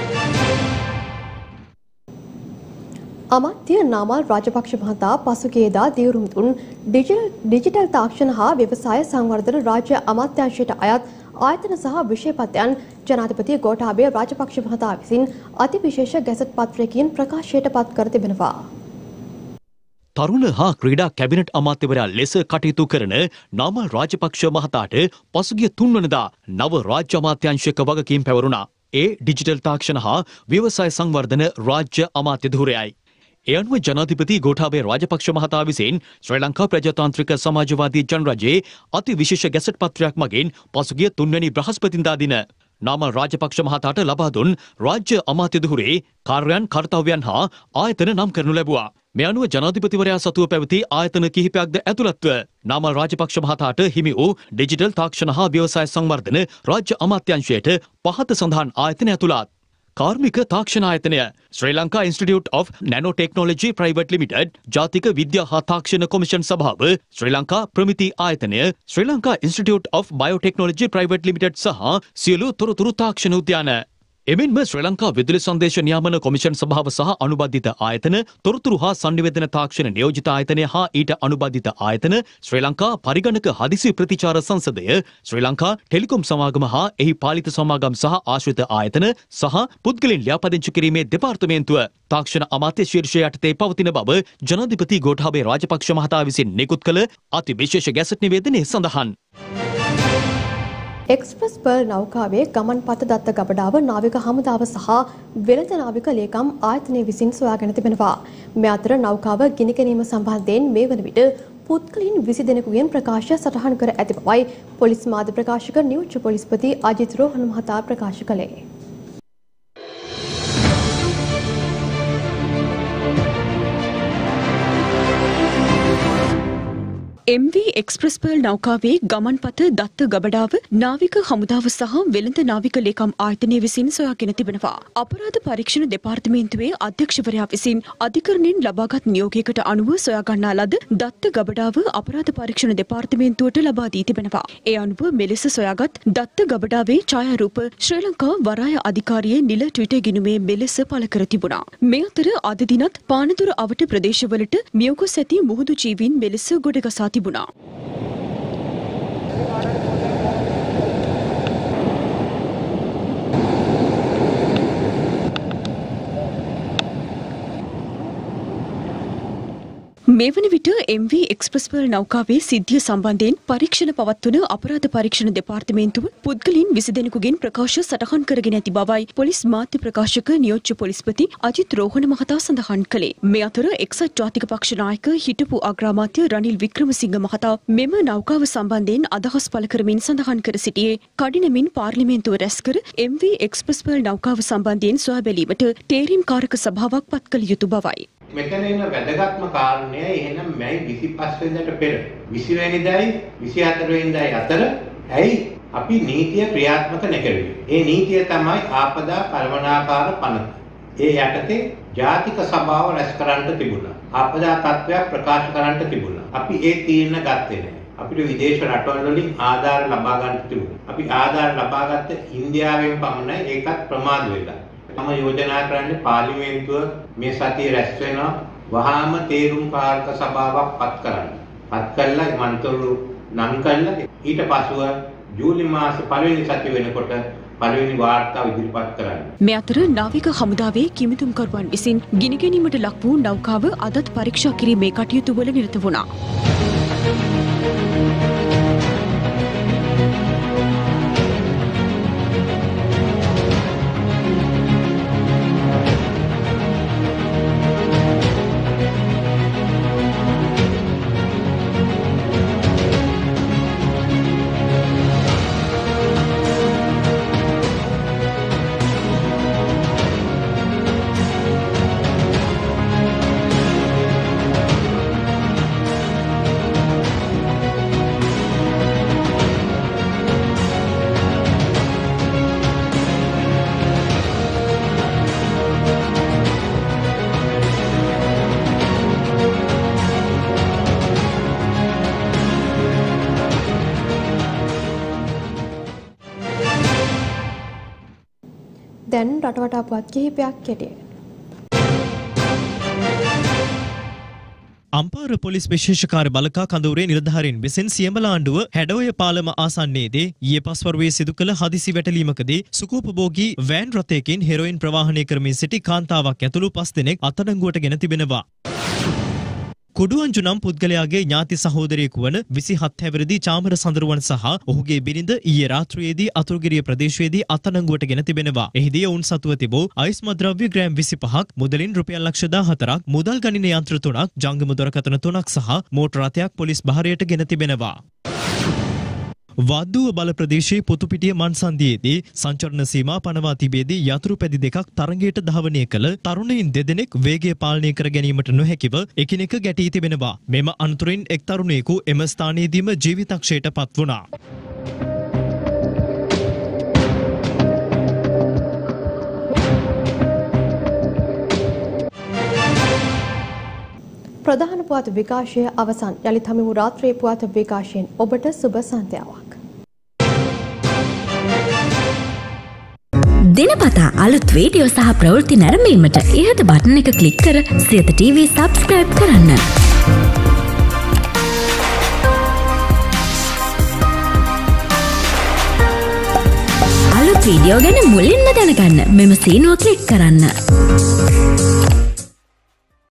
අමාත්‍ය නාමල් රාජපක්ෂ මහතා පසුගියදා දියුරුම් දුන් ඩිජිටල් තාක්ෂණ හා ව්‍යවසාය සංවර්ධන රාජ්‍ය අමාත්‍යාංශයට අයත් ආයතන සහ විෂයපත්යන් ජනාධිපති ගෝඨාභය රාජපක්ෂ මහතා විසින් අතිවිශේෂ ගැසට් පත්‍රයකින් ප්‍රකාශයට පත් කර තිබෙනවා. තරුණ හා ක්‍රීඩා කැබිනට් අමාත්‍යවරයා ලෙස කටයුතු කරන නාමල් රාජපක්ෂ මහතාට පසුගිය තුන්වනදා නව රාජ්‍ය අමාත්‍යාංශයක වගකීම් පැවරුණා. ඒ ඩිජිටල් තාක්ෂණ හා ව්‍යවසාය සංවර්ධන රාජ්‍ය අමාත්‍ය ධුරයයි. ඒ අනුව ජනාධිපති ගෝඨාභය රාජපක්ෂ මහතා විසින් ශ්‍රී ලංකා ප්‍රජාතාන්ත්‍රික සමාජවාදී ජනරජයේ අති විශේෂ ගැසට් පත්‍රයක් මගින් පසුගිය තුන්වැනි බ්‍රහස්පතින්දා දින නාමල් රාජපක්ෂ මහතාට ලබා දුන් රාජ්‍ය අමාත්‍ය දුහුරේ කාර්යයන් කර්තව්‍යයන් හා ආයතන නම් කරනු ලැබුවා. මේ අනුව ජනාධිපතිවරයා සතුව පැවති ආයතන කිහිපයක්ද ඇතුළත්ව නාමල් රාජපක්ෂ මහතාට හිමි වූ ඩිජිටල් තාක්ෂණ හා ව්‍යවසාය සංවර්ධන රාජ්‍ය අමාත්‍යාංශයට පහත සඳහන් ආයතන ඇතුළත්. කාර්මික තාක්ෂණ ආයතනය Sri Lanka institute of nano technology private limited ජාතික විද්‍යා හා තාක්ෂණ කොමිෂන් සභාව ශ්‍රී ලංකා ප්‍රමිති ආයතනය Sri Lanka institute of biotechnology private limited සහ සියලු තොරතුරු තාක්ෂණ උද්‍යාන එමෙන්ම ශ්‍රී ලංකා විදුලි සංදේශ නියාමන කොමිෂන් සභාව සහ අනුබද්ධිත ආයතන තොරතුරු හා සංනිවේදන තාක්ෂණ නියෝජිත ආයතනය හා ඊට අනුබද්ධිත ආයතන ශ්‍රී ලංකා පරිගණක හදිසි ප්‍රතිචාර සංසදය ශ්‍රී ලංකා ටෙලිකොම් සමාගම හා එහි පාලිත සමාගම් සහ ආශ්‍රිත ආයතන සහ පුද්ගලයන් ලියාපදිංචි කිරීමේ දෙපාර්තමේන්තුව තාක්ෂණ අමාත්‍ය ශීර්ෂය යටතේ පවතින බව ජනාධිපති ගෝඨාභය රාජපක්ෂ මහතා විසින් නිකුත් කළ අති විශේෂ ගැසට් නිවේදනයේ සඳහන්. එක්ස්ප්‍රස් පර්ල් නෞකාවේ ගමන් පත දත්ත ගබඩාව නාවික හමුදාව සහ වෙළඳ නාවික ලේකම් ආයතනය විසින් සොයාගෙන තිබෙනවා. මේ අතර නෞකාව ගිනි ගැනීම සම්බන්ධයෙන් මේ වන විට පුද්ගලයන් විසි දෙනෙකුගෙන් ප්‍රකාශ සටහන් කර ඇති බවයි පොලිස් මාධ්‍ය ප්‍රකාශක නියෝජ්‍ය පොලිස්පති අජිත් රෝහණ මහතා ප්‍රකාශ කළේ. එම් වී එක්ස්ප්‍රස් පර්ල් නෞකාවේ ගමන්පත දත්ත ගබඩාව නාවික හමුදාව සහ වෙළඳ නාවික ලේකම් ආයතනය විසින් සොයාගෙන තිබෙනවා. අපරාධ පරීක්ෂණ දෙපාර්තමේන්තුවේ අධ්‍යක්ෂවරයා විසින් අධිකරණයෙන් ලබාගත් නියෝගයකට අනුව සොයා ගන්නා ලද දත්ත ගබඩාව අපරාධ පරීක්ෂණ දෙපාර්තමේන්තුවට ලබා දී තිබෙනවා. ඒ අනුව මෙලෙස සොයාගත් දත්ත ගබඩාවේ ඡායාරූප ශ්‍රී ලංකා වරාය අධිකාරියේ නිල ට්විටර් ගිණුමේ මෙලෙස පළ කර තිබුණා. මේ අතර අද දිනත් පානදුර අවට ප්‍රදේශවලට මියගොස් ඇති මුහුදු ජීවීන් මෙලෙස ගොඩගසා තිබුණා. මේ වන විට එම් වී එක්ස්ප්‍රස් පර්ල් නෞකාවේ සිද්ධිය සම්බන්ධයෙන් පරීක්ෂණ පවත්වන අපරාධ පරීක්ෂණ දෙපාර්තමේන්තුව පුද්ගලයන් විසි දෙනෙකුගෙන් ප්‍රකාශ සටහන් කරගෙන ඇති බවයි පොලිස් මාධ්‍ය ප්‍රකාශක නියෝජ්‍ය පොලිස්පති අජිත් රෝහණ මහතා සඳහන් කළේ. මේ අතර එක්සත් ජාතික පක්ෂ නායක හිටපු අග්‍රාමාත්‍ය රනිල් වික්‍රමසිංහ මහතා මෙම නෞකාව සම්බන්ධයෙන් අදහස් පළ කරමින් සඳහන් කර සිටියේ කඩිනමින් පාර්ලිමේන්තුව රැස් කර එම් වී එක්ස්ප්‍රස් පර්ල් නෞකාව සම්බන්ධයෙන් සොයා බැලීමට තේරීම් කාරක සභාවක් පත් කළ යුතු බවයි. මෙතන ඉන්න වැදගත්ම කාරණය එහෙනම් මැයි විසිපහ වෙනිදාට පෙර විසි වෙනිදායි විසි හතර වෙනිදායි අතර ඇයි අපි නීතිය ක්‍රියාත්මක නැකරුවේ? ඒ නීතිය තමයි ආපදා කළමනාකාර පනත. ඒ යටතේ ජාතික සභාව රැස් කරන්න තිබුණා. ආපදා තත්ත්වයක් ප්‍රකාශ කරන්න තිබුණා. අපි ඒ තීරණ ගත්තේ නැහැ. අපිට විදේශ රටවල් වලින් ආධාර ලබා ගන්න තිබුණා. අපි ආධාර ලබා ගත්ත ඉන්දියාවෙන් පමණයි ඒකත් ප්‍රමාද වෙලා. මම යෝජනා කරන්නේ පාර්ලිමේන්තුව මේ සතියේ රැස් වෙනවා වහාම තේරුම් කාරක සභාවක් පත් කරන්න. පත් කළා මන්ත්‍රරු නම් කළා ඊට පසුව ජූලි මාස පළවෙනි සතිය වෙනකොට පළවෙනි වාර්තාව ඉදිරිපත් කරන්න. මේ අතර නාවික හමුදාවේ කිමිතුම්කරුවන් විසින් ගිනි ගැනීමට ලක් වූ නෞකාව අදත් පරීක්ෂා කිරීමේ කටයුතු වල නිරත වුණා. දැන් රටවටා පුවත් කිහිපයක් කෙටේ. අම්පාර පොලිස් විශේෂකාර්ය බලකා කඳවුරේ නිලධාරීන් විසින් සියඹල ආණ්ඩුව හැඩෝය පාලම ආසන්නයේදී ඊයේ පස්වරුවේ සිදු කළ හදිසි වැටලීමකදී සුකෝපභෝගී වෑන් රථයකින් හෙරොයින් ප්‍රවාහනය කරමින් සිටි කාන්තාවක් ඇතුළු පස් දෙනෙක් අත්අඩංගුවට ගෙන තිබෙනවා. කුඩුවංජු නම් පුද්ගලයාගේ ඥාති සහෝදරයෙකු වන විසිහත් හැවිරිදි චාමර සඳරුවන් සහ ඔහුගේ බිරිඳ ඊයේ රාත්‍රියේදී අතුරුගිරිය ප්‍රදේශයේදී අත්අඩංගුවට ගෙන තිබෙනවා. එහිදී ඔවුන් සතුව තිබූ අයිස්ම ද්‍රව්‍ය ග්‍රෑම් විසිපහක්, මුදලින් රුපියල් ලක්ෂ දාහතරක්, මුදල් ගණන යන්ත්‍ර තුනක්, ජංගම දුරකථන තුනක් සහ මෝටර රථයක් පොලිස් භාරයට ගෙන තිබෙනවා. වද්දුව බල ප්‍රදේශයේ පොතුපිටිය මන්සන්දියේදී සංචරණ සීමා පනවා තිබේදී යතුරු පැදි දෙකක් තරඟයට ධාවනය කළ තරුණයින් දෙදෙනෙක් වේගය පාලනය කර ගැනීමට නොහැකිව එකිනෙක ගැටී තිබෙනවා. මෙම අනතුරින් එක් තරුණයෙකු එම ස්ථානයේදීම ජීවිතක්ෂයට පත් වුණා. ප්‍රධාන පුවත් විකාශය අවසන්. යළිත් හමුවු රාත්‍රී පුවත් විකාශයෙන් ඔබට සුබ සන්ධ්‍යාවක්. දිනපතා අලුත් වීඩියෝ සහ ප්‍රවෘත්ති නැරඹීමට ඉහත බටන් එක ක්ලික් කර සියත ටීවී සබ්ස්ක්‍රයිබ් කරන්න. අලුත් වීඩියෝ ගැන මුලින්ම දැනගන්න මෙම සීනුව ක්ලික් කරන්න.